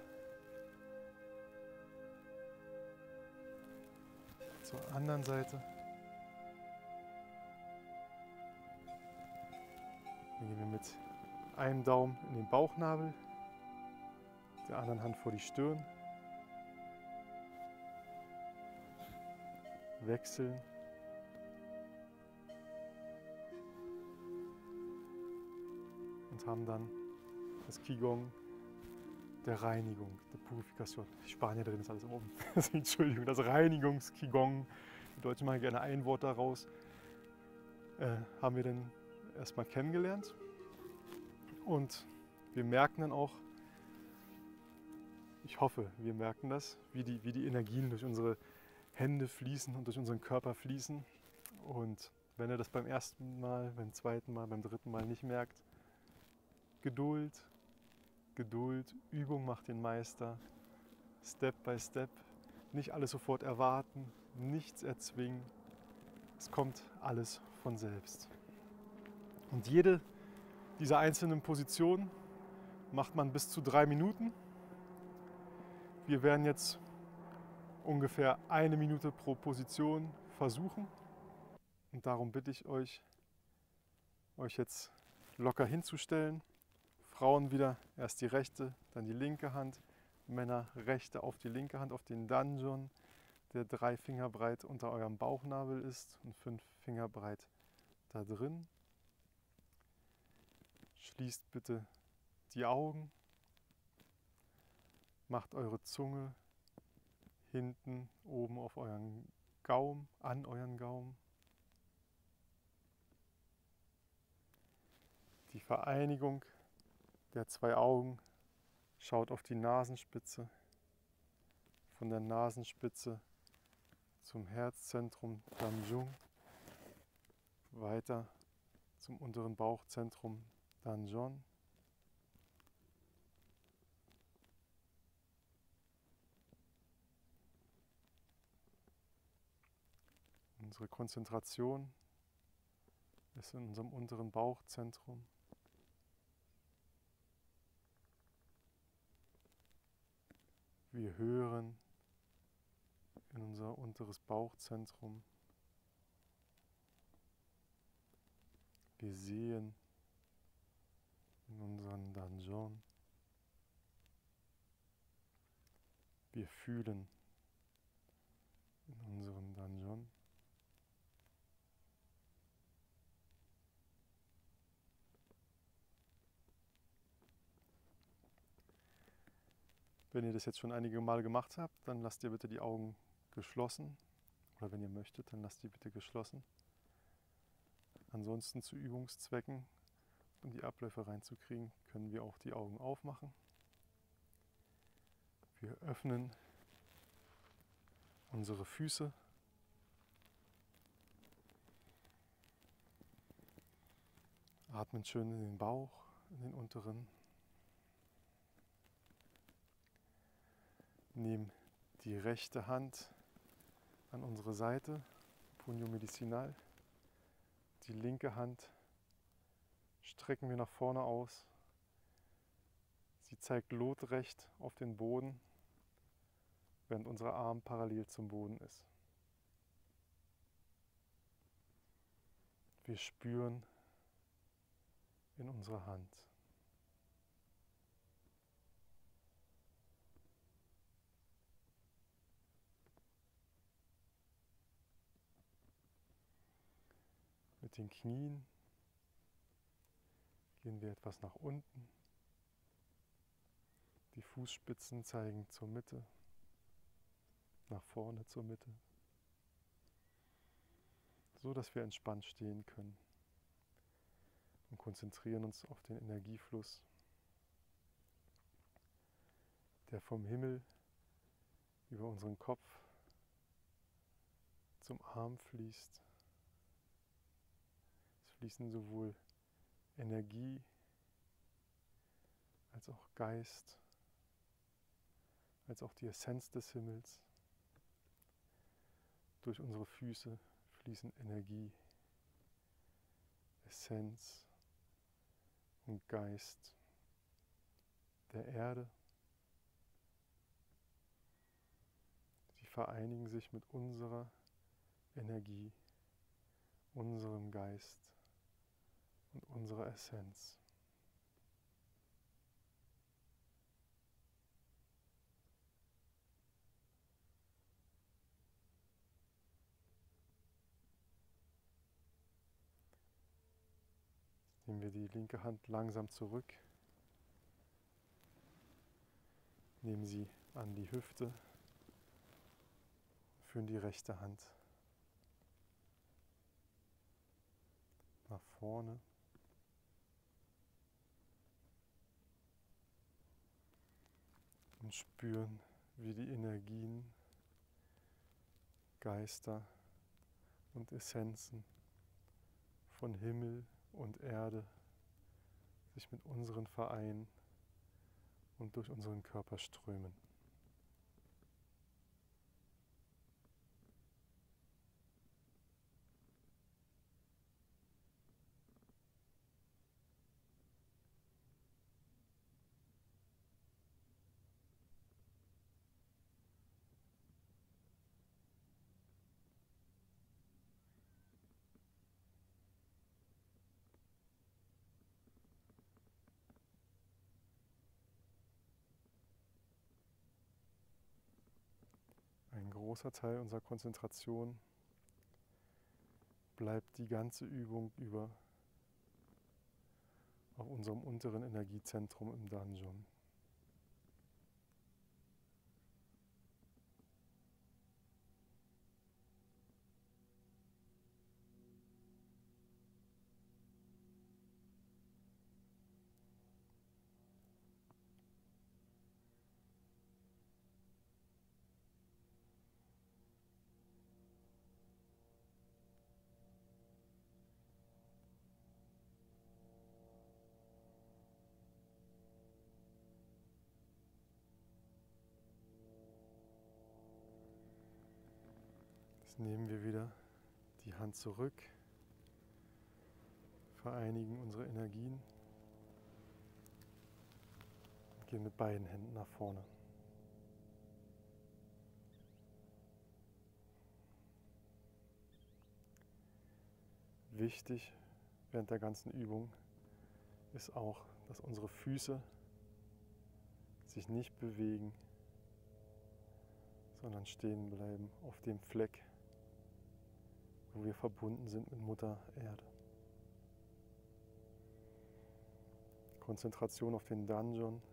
Zur anderen Seite. Dann gehen wir mit einem Daumen in den Bauchnabel, der anderen Hand vor die Stirn. Wechseln. Und haben dann das Qigong der Reinigung, der Purifikation. Spanier drin ist alles oben. Entschuldigung, das Reinigungs-Qigong. Die Deutschen machen gerne ein Wort daraus. Haben wir dann erstmal kennengelernt. Und wir merken dann auch, ich hoffe, wir merken das, wie die Energien durch unsere Hände fließen und durch unseren Körper fließen. Und wenn ihr das beim ersten Mal, beim zweiten Mal, beim dritten Mal nicht merkt, Geduld, Geduld, Übung macht den Meister, Step by Step, nicht alles sofort erwarten, nichts erzwingen, es kommt alles von selbst. Und jede dieser einzelnen Positionen macht man bis zu 3 Minuten. Wir werden jetzt ungefähr 1 Minute pro Position versuchen. Und darum bitte ich euch jetzt locker hinzustellen. Frauen wieder erst die rechte, dann die linke Hand. Männer rechte auf die linke Hand, auf den Danyong, der 3 Finger breit unter eurem Bauchnabel ist und 5 Finger breit da drin. Schließt bitte die Augen. Macht eure Zunge hinten oben auf euren Gaumen, an euren Gaumen. Die Vereinigung der 2 Augen Schaut auf die Nasenspitze, von der Nasenspitze zum Herzzentrum Danjung, weiter zum unteren Bauchzentrum Danjon. Unsere Konzentration ist in unserem unteren Bauchzentrum. Wir hören in unser unteres Bauchzentrum. Wir sehen in unseren Danjon. Wir fühlen in unserem Danjon. Wenn ihr das jetzt schon einige Male gemacht habt, dann lasst ihr bitte die Augen geschlossen. Oder wenn ihr möchtet, dann lasst die bitte geschlossen. Ansonsten zu Übungszwecken, um die Abläufe reinzukriegen, können wir auch die Augen aufmachen. Wir öffnen unsere Füße. Atmen schön in den Bauch, in den unteren. Nehmen die rechte Hand an unsere Seite, Puño Medicinal. Die linke Hand strecken wir nach vorne aus. Sie zeigt lotrecht auf den Boden, während unser Arm parallel zum Boden ist. Wir spüren in unsere Hand. Mit den Knien gehen wir etwas nach unten. Die Fußspitzen zeigen zur Mitte, nach vorne zur Mitte, so dass wir entspannt stehen können und konzentrieren uns auf den Energiefluss, der vom Himmel über unseren Kopf zum Arm fließt. Es fließen sowohl Energie als auch Geist, als auch die Essenz des Himmels. Durch unsere Füße fließen Energie, Essenz und Geist der Erde. Sie vereinigen sich mit unserer Energie, unserem Geist und unserer Essenz. Nehmen wir die linke Hand langsam zurück, nehmen sie an die Hüfte, führen die rechte Hand nach vorne. Und spüren, wie die Energien, Geister und Essenzen von Himmel und Erde sich mit unseren vereinen und durch unseren Körper strömen. Ein großer Teil unserer Konzentration bleibt die ganze Übung über auf unserem unteren Energiezentrum im Danjon. Jetzt nehmen wir wieder die Hand zurück, vereinigen unsere Energien und gehen mit beiden Händen nach vorne. Wichtig während der ganzen Übung ist auch, dass unsere Füße sich nicht bewegen, sondern stehen bleiben auf dem Fleck, wo wir verbunden sind mit Mutter Erde. Konzentration auf den Danjon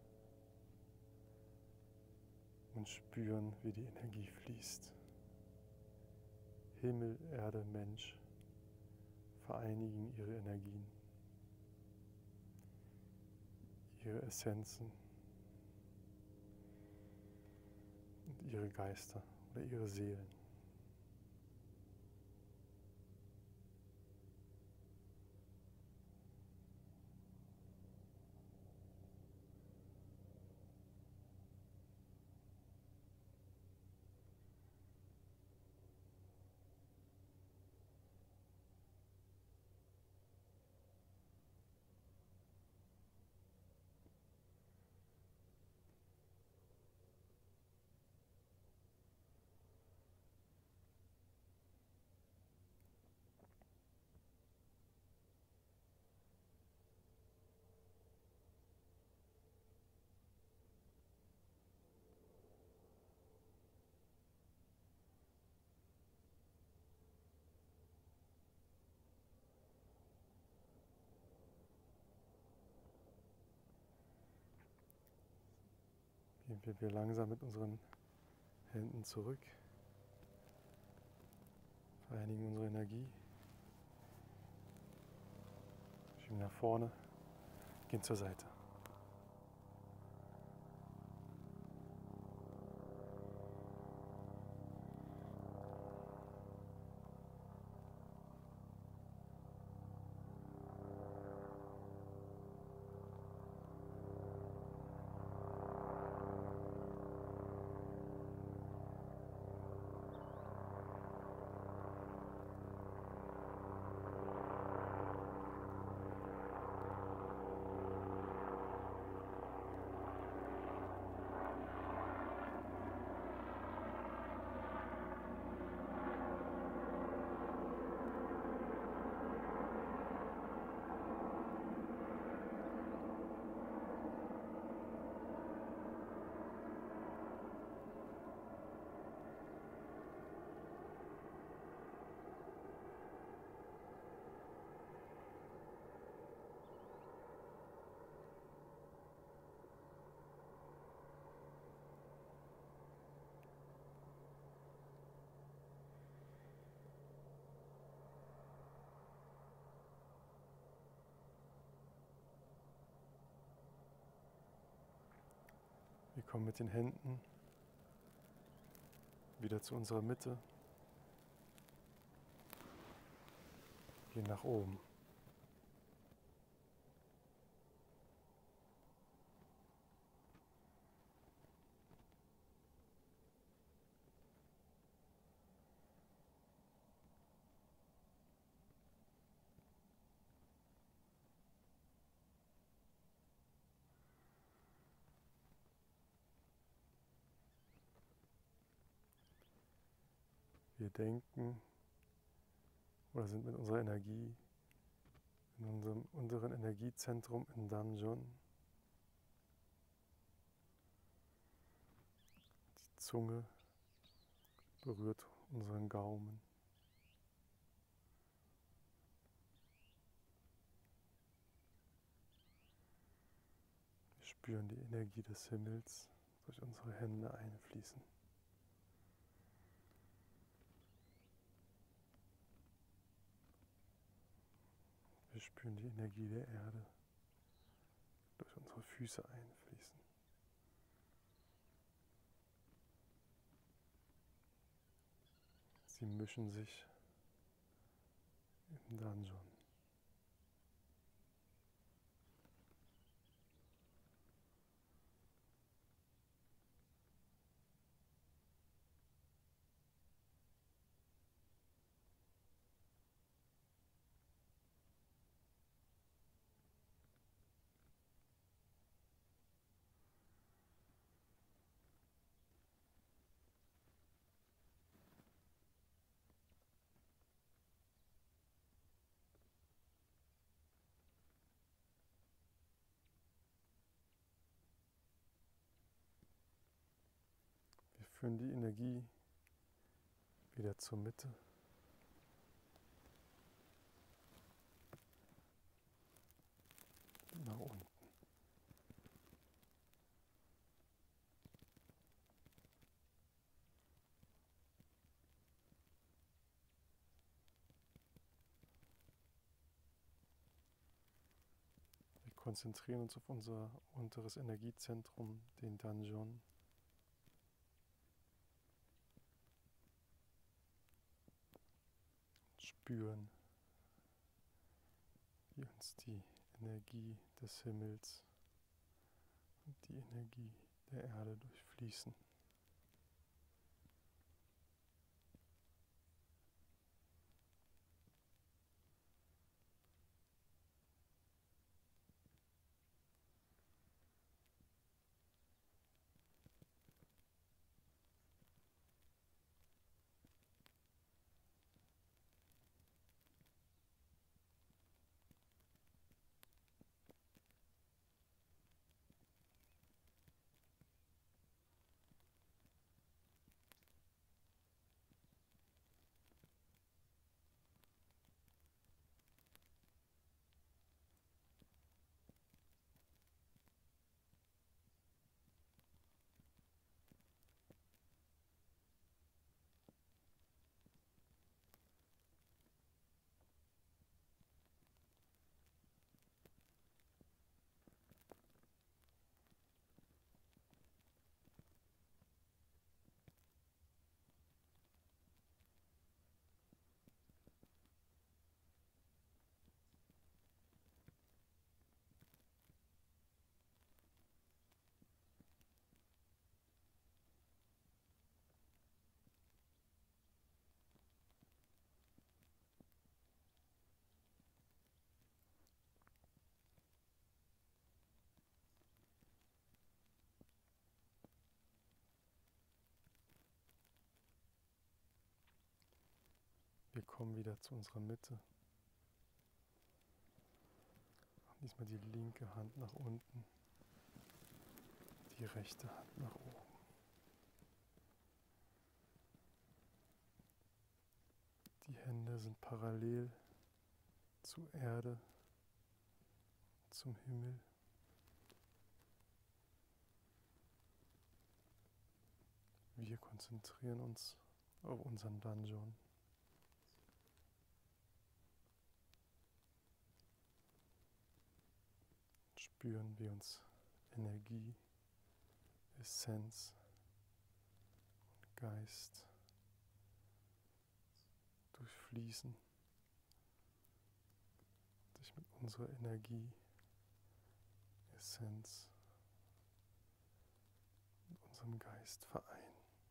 und spüren, wie die Energie fließt. Himmel, Erde, Mensch vereinigen ihre Energien, ihre Essenzen und ihre Geister oder ihre Seelen. Gehen wir langsam mit unseren Händen zurück, vereinigen unsere Energie, schieben nach vorne, gehen zur Seite. Wir kommen mit den Händen wieder zu unserer Mitte, gehen nach oben. Wir denken oder sind mit unserer Energie in unserem unteren Energiezentrum in Danjon. Die Zunge berührt unseren Gaumen. Wir spüren die Energie des Himmels durch unsere Hände einfließen. Wir spüren die Energie der Erde durch unsere Füße einfließen. Sie mischen sich im Danjon. Führen die Energie wieder zur Mitte. Nach unten. Wir konzentrieren uns auf unser unteres Energiezentrum, den Danjon. Spüren, wie uns die Energie des Himmels und die Energie der Erde durchfließen. Wir kommen wieder zu unserer Mitte. Diesmal die linke Hand nach unten, die rechte Hand nach oben. Die Hände sind parallel zur Erde, zum Himmel. Wir konzentrieren uns auf unseren Danjon. Spüren, wie uns Energie, Essenz und Geist durchfließen, sich mit unserer Energie, Essenz und unserem Geist vereinen.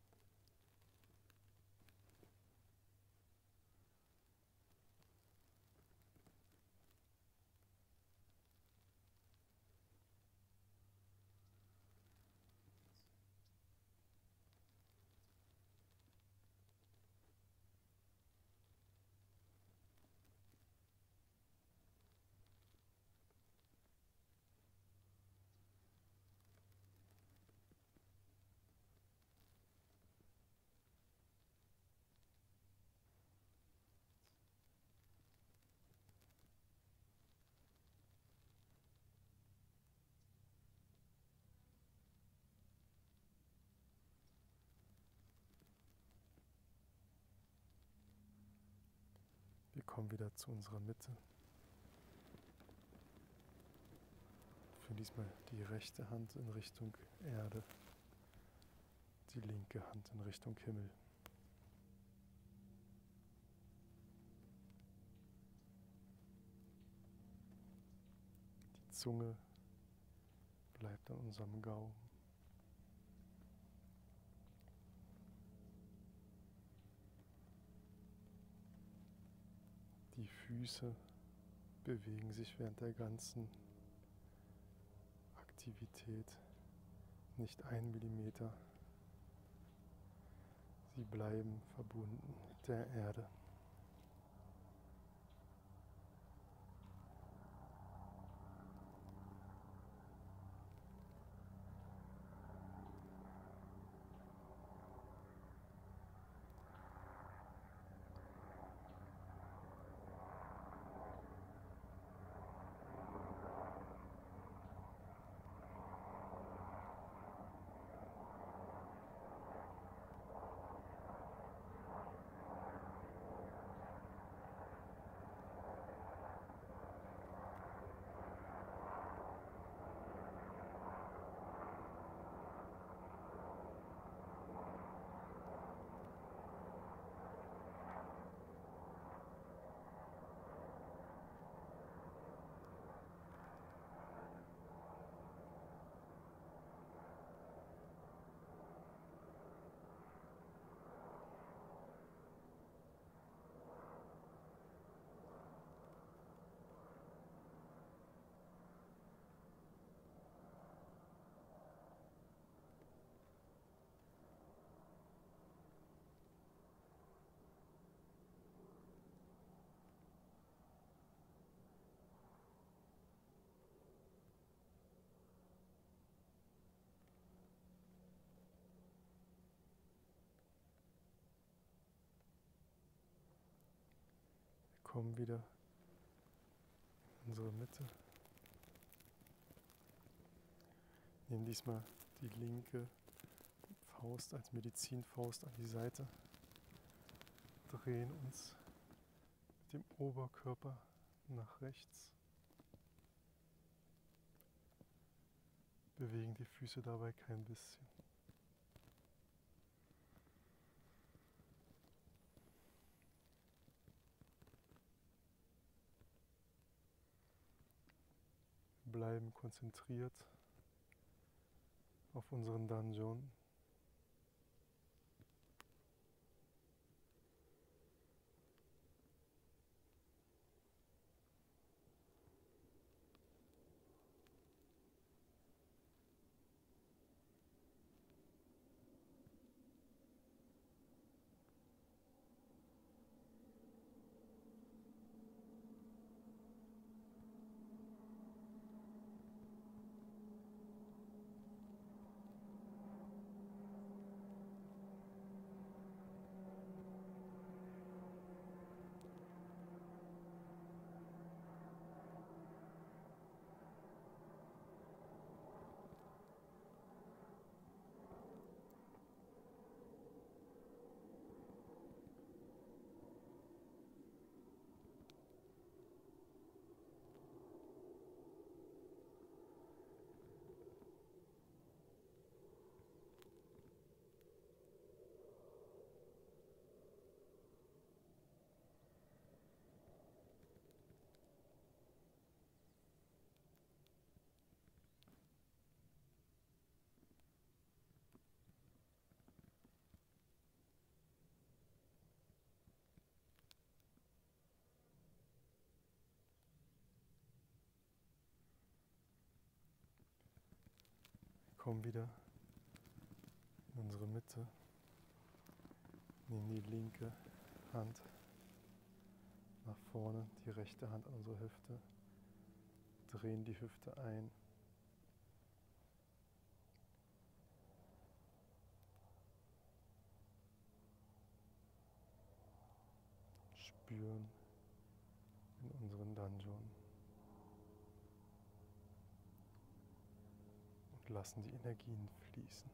Wir kommen wieder zu unserer Mitte. Führen diesmal die rechte Hand in Richtung Erde, die linke Hand in Richtung Himmel. Die Zunge bleibt an unserem Gaumen. Die Füße bewegen sich während der ganzen Aktivität nicht 1 Millimeter. Sie bleiben verbunden mit der Erde. Kommen wieder in unsere Mitte. Nehmen diesmal die linke Faust als Medizinfaust an die Seite. Drehen uns mit dem Oberkörper nach rechts. Bewegen die Füße dabei kein bisschen. Bleiben konzentriert auf unseren Danjon. Kommen wieder in unsere Mitte. Nehmen die linke Hand nach vorne, die rechte Hand an unsere Hüfte. Drehen die Hüfte ein. Spüren in unseren Danjon. Und lassen die Energien fließen.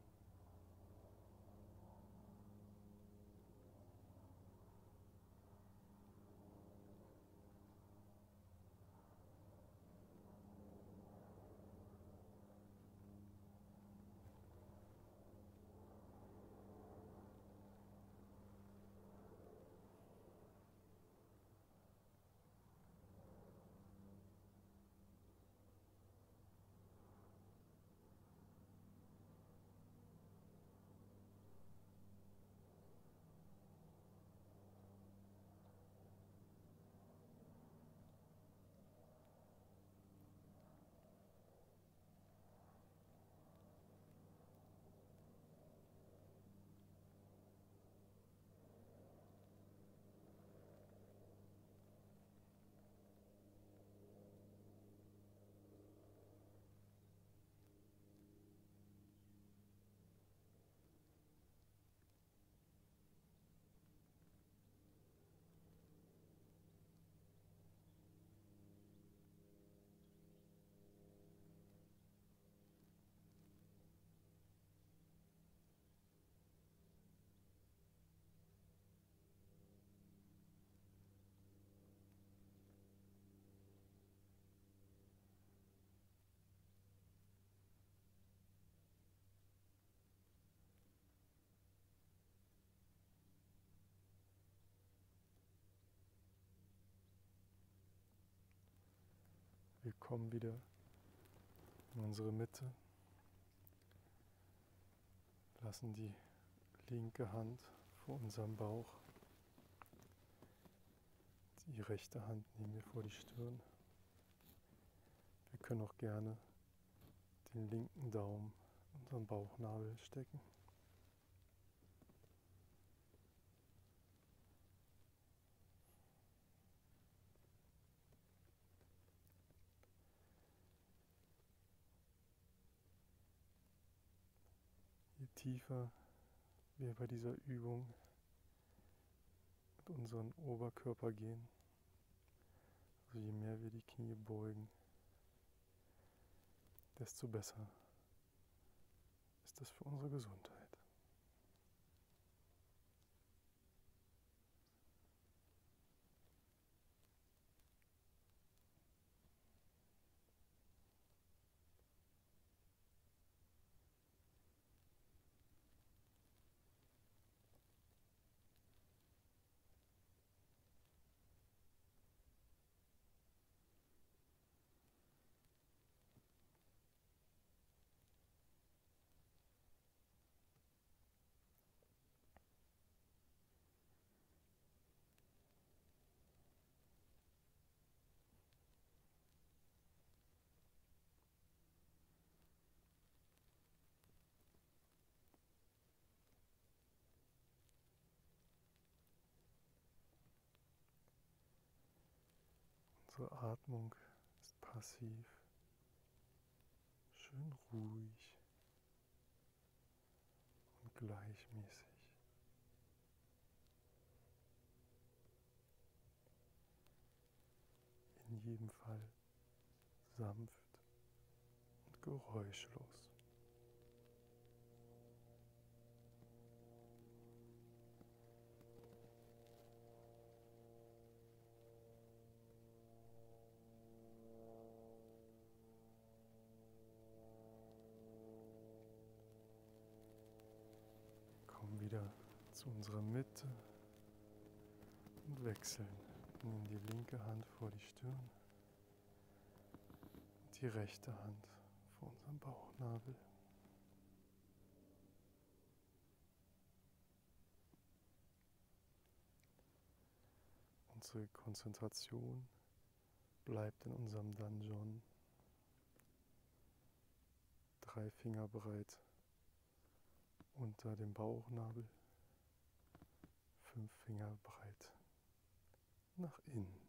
Wir kommen wieder in unsere Mitte, lassen die linke Hand vor unserem Bauch, die rechte Hand nehmen wir vor die Stirn. Wir können auch gerne den linken Daumen in unseren Bauchnabel stecken. Je tiefer wir bei dieser Übung mit unserem Oberkörper gehen, Also je mehr wir die Knie beugen, desto besser ist das für unsere Gesundheit. Unsere Atmung ist passiv, schön ruhig und gleichmäßig. In jedem Fall sanft und geräuschlos. Kommen wieder zu unserer Mitte und wechseln. Nehmen die linke Hand vor die Stirn und die rechte Hand vor unserem Bauchnabel. Unsere Konzentration bleibt in unserem Danjon, 3 Finger breit unter dem Bauchnabel, 5 Finger breit nach innen.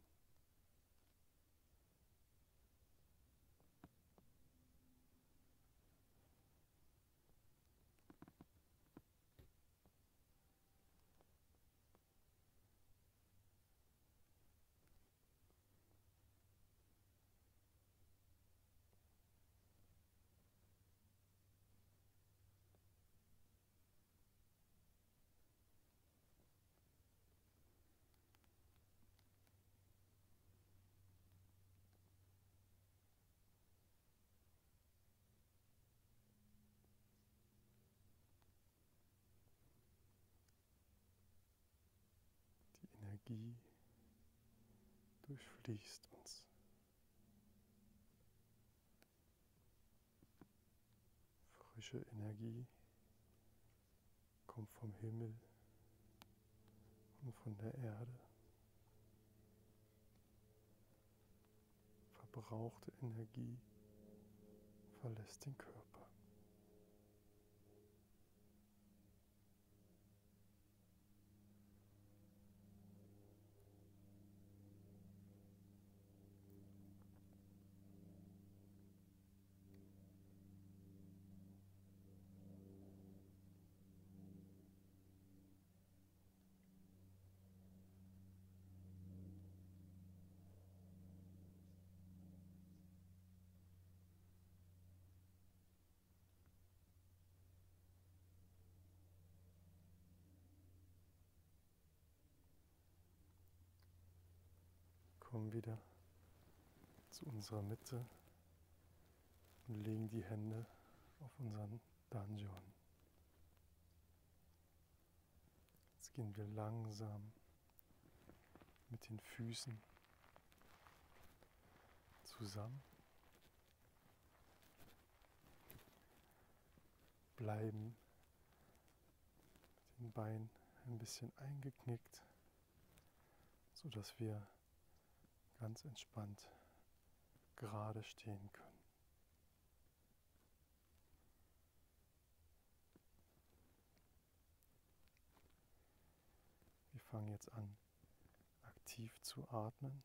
Die Energie durchfließt uns. Frische Energie kommt vom Himmel und von der Erde. Verbrauchte Energie verlässt den Körper. Kommen wieder zu unserer Mitte und legen die Hände auf unseren Danjon. Jetzt gehen wir langsam mit den Füßen zusammen, bleiben mit den Beinen ein bisschen eingeknickt, sodass wir ganz entspannt gerade stehen können. Wir fangen jetzt an, aktiv zu atmen.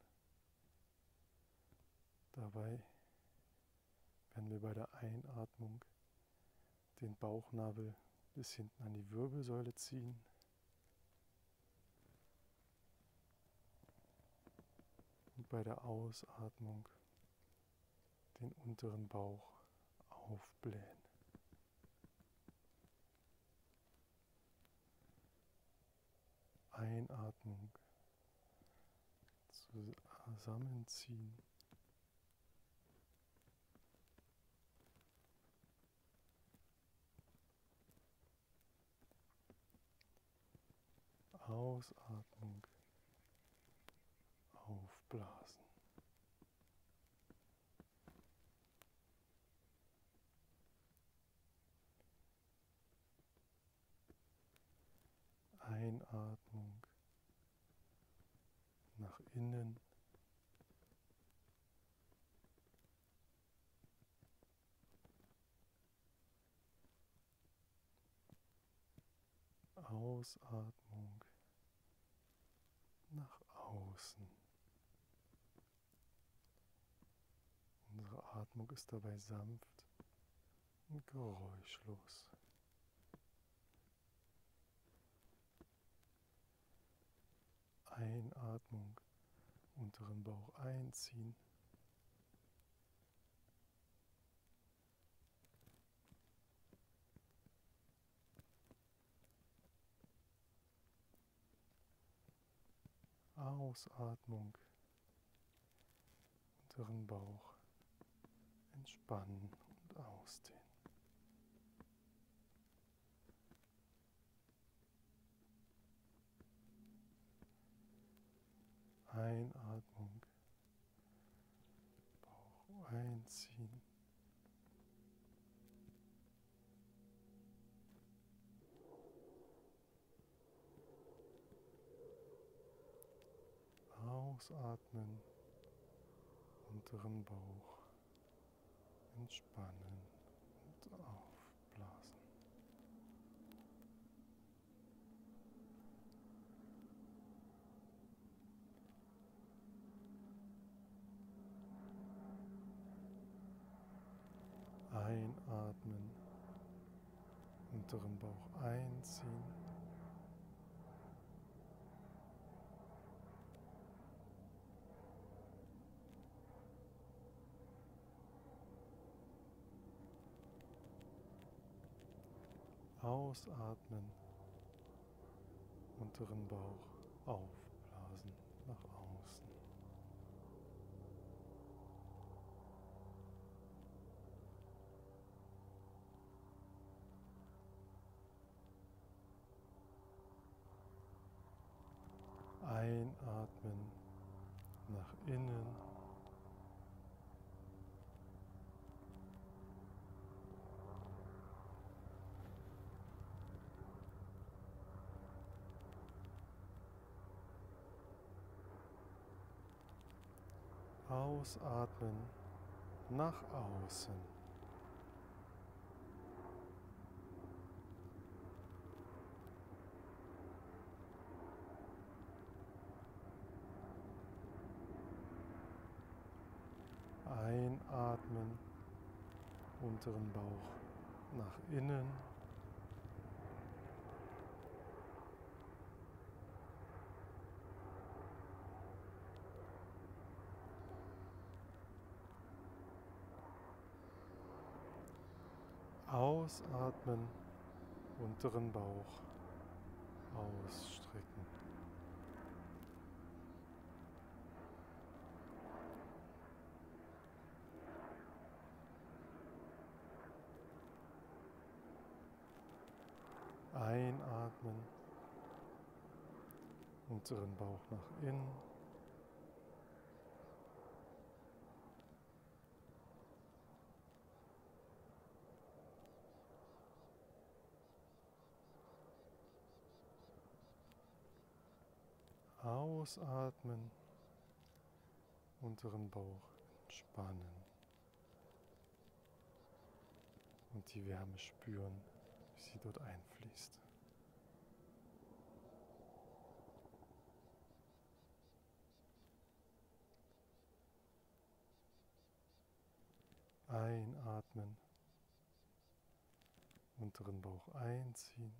Dabei werden wir bei der Einatmung den Bauchnabel bis hinten an die Wirbelsäule ziehen. Und bei der Ausatmung den unteren Bauch aufblähen. Einatmung, zusammenziehen. Ausatmung, aufblasen. Einatmung, nach innen. Ausatmung, nach außen. Unsere Atmung ist dabei sanft und geräuschlos. Einatmung, unteren Bauch einziehen. Ausatmung, unteren Bauch entspannen und ausdehnen. Einatmung, Bauch einziehen. Ausatmen, unteren Bauch entspannen und aufblasen. Einatmen, unteren Bauch einziehen. Ausatmen, unteren Bauch aufblasen nach außen. Einatmen, nach innen. Ausatmen, nach außen. Einatmen, unteren Bauch nach innen. Ausatmen, unteren Bauch ausstrecken. Einatmen, unteren Bauch nach innen. Ausatmen, unteren Bauch entspannen und die Wärme spüren, wie sie dort einfließt. Einatmen, unteren Bauch einziehen.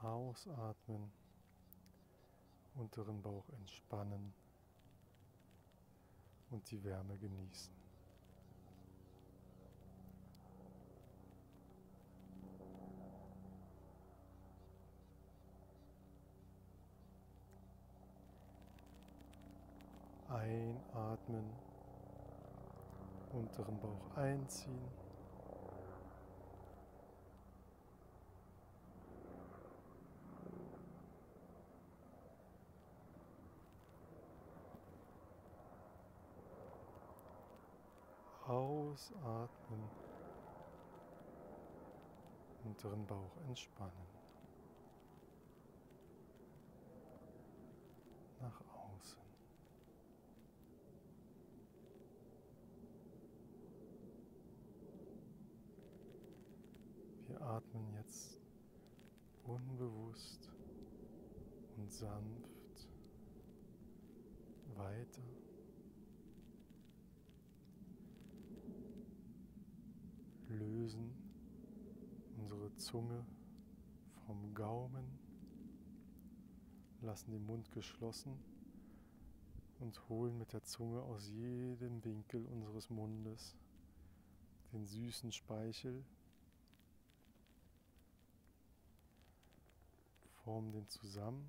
Ausatmen, unteren Bauch entspannen und die Wärme genießen. Einatmen, unteren Bauch einziehen. Ausatmen, unteren Bauch entspannen. Nach außen. Wir atmen jetzt unbewusst und sanft weiter. Lösen unsere Zunge vom Gaumen, lassen den Mund geschlossen und holen mit der Zunge aus jedem Winkel unseres Mundes den süßen Speichel, formen den zusammen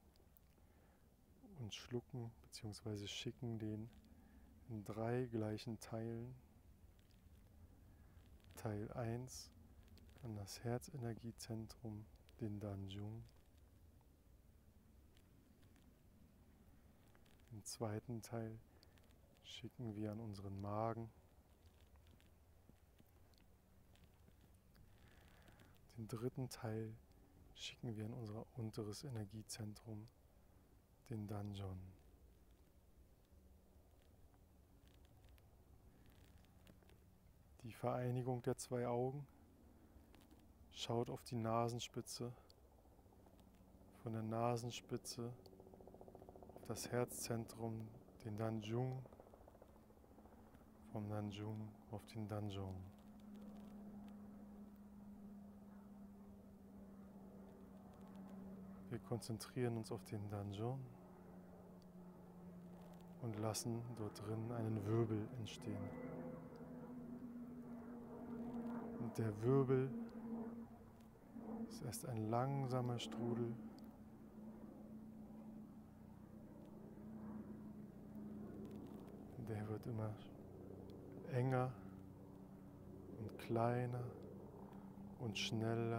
und schlucken bzw. schicken den in 3 gleichen Teilen. Teil 1 an das Herzenergiezentrum, den Danjung. Den zweiten Teil schicken wir an unseren Magen. Den dritten Teil schicken wir an unser unteres Energiezentrum, den Danjon. Die Vereinigung der 2 Augen schaut auf die Nasenspitze, von der Nasenspitze auf das Herzzentrum, den Danjung, vom Danjung auf den Danjon. Wir konzentrieren uns auf den Danjon und lassen dort drin einen Wirbel entstehen. Und der Wirbel ist erst ein langsamer Strudel. Der wird immer enger und kleiner und schneller.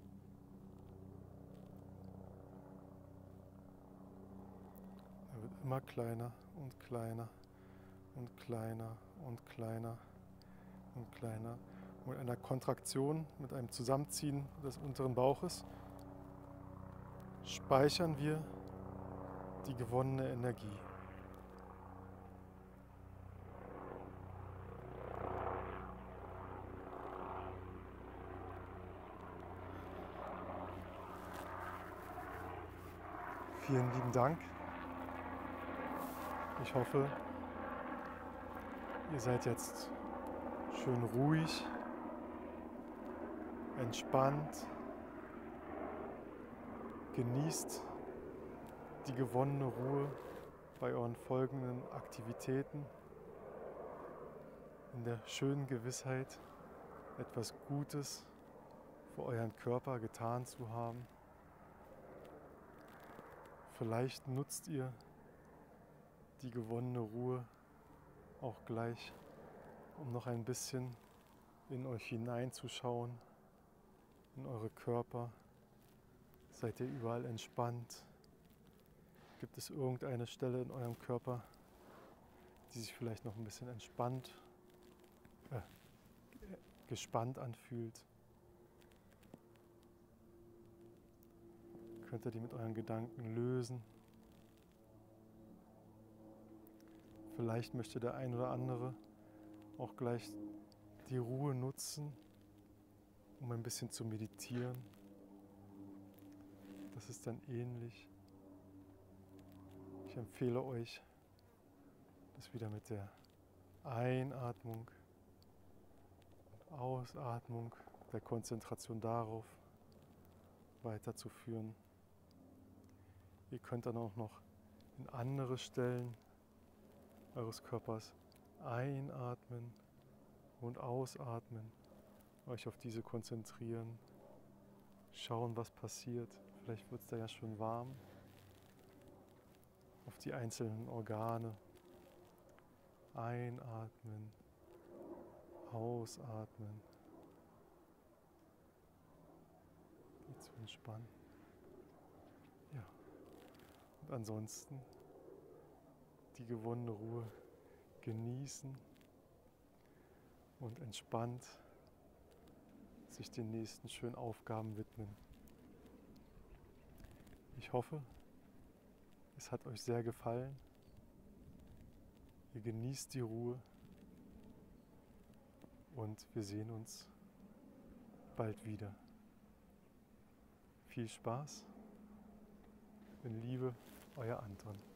Er wird immer kleiner und kleiner und kleiner und kleiner und kleiner. Und mit einer Kontraktion, mit einem Zusammenziehen des unteren Bauches, speichern wir die gewonnene Energie. Vielen lieben Dank. Ich hoffe, ihr seid jetzt schön ruhig, entspannt, genießt die gewonnene Ruhe bei euren folgenden Aktivitäten in der schönen Gewissheit, etwas Gutes für euren Körper getan zu haben. Vielleicht nutzt ihr die gewonnene Ruhe auch gleich, um noch ein bisschen in euch hineinzuschauen, in eure Körper. Seid ihr überall entspannt? Gibt es irgendeine Stelle in eurem Körper, die sich vielleicht noch ein bisschen gespannt anfühlt? Könnt ihr die mit euren Gedanken lösen? Vielleicht möchte der ein oder andere auch gleich die Ruhe nutzen, um ein bisschen zu meditieren. Das ist dann ähnlich. Ich empfehle euch, das wieder mit der Einatmung und Ausatmung, der Konzentration darauf weiterzuführen. Ihr könnt dann auch noch in andere Stellen eures Körpers einatmen und ausatmen, euch auf diese konzentrieren, schauen, was passiert. Vielleicht wird es da ja schon warm. Auf die einzelnen Organe einatmen, ausatmen, die zu entspannen. Ja, und ansonsten die gewonnene Ruhe genießen und entspannt sich den nächsten schönen Aufgaben widmen. Ich hoffe, es hat euch sehr gefallen. Ihr genießt die Ruhe und wir sehen uns bald wieder. Viel Spaß. In Liebe, euer Anton.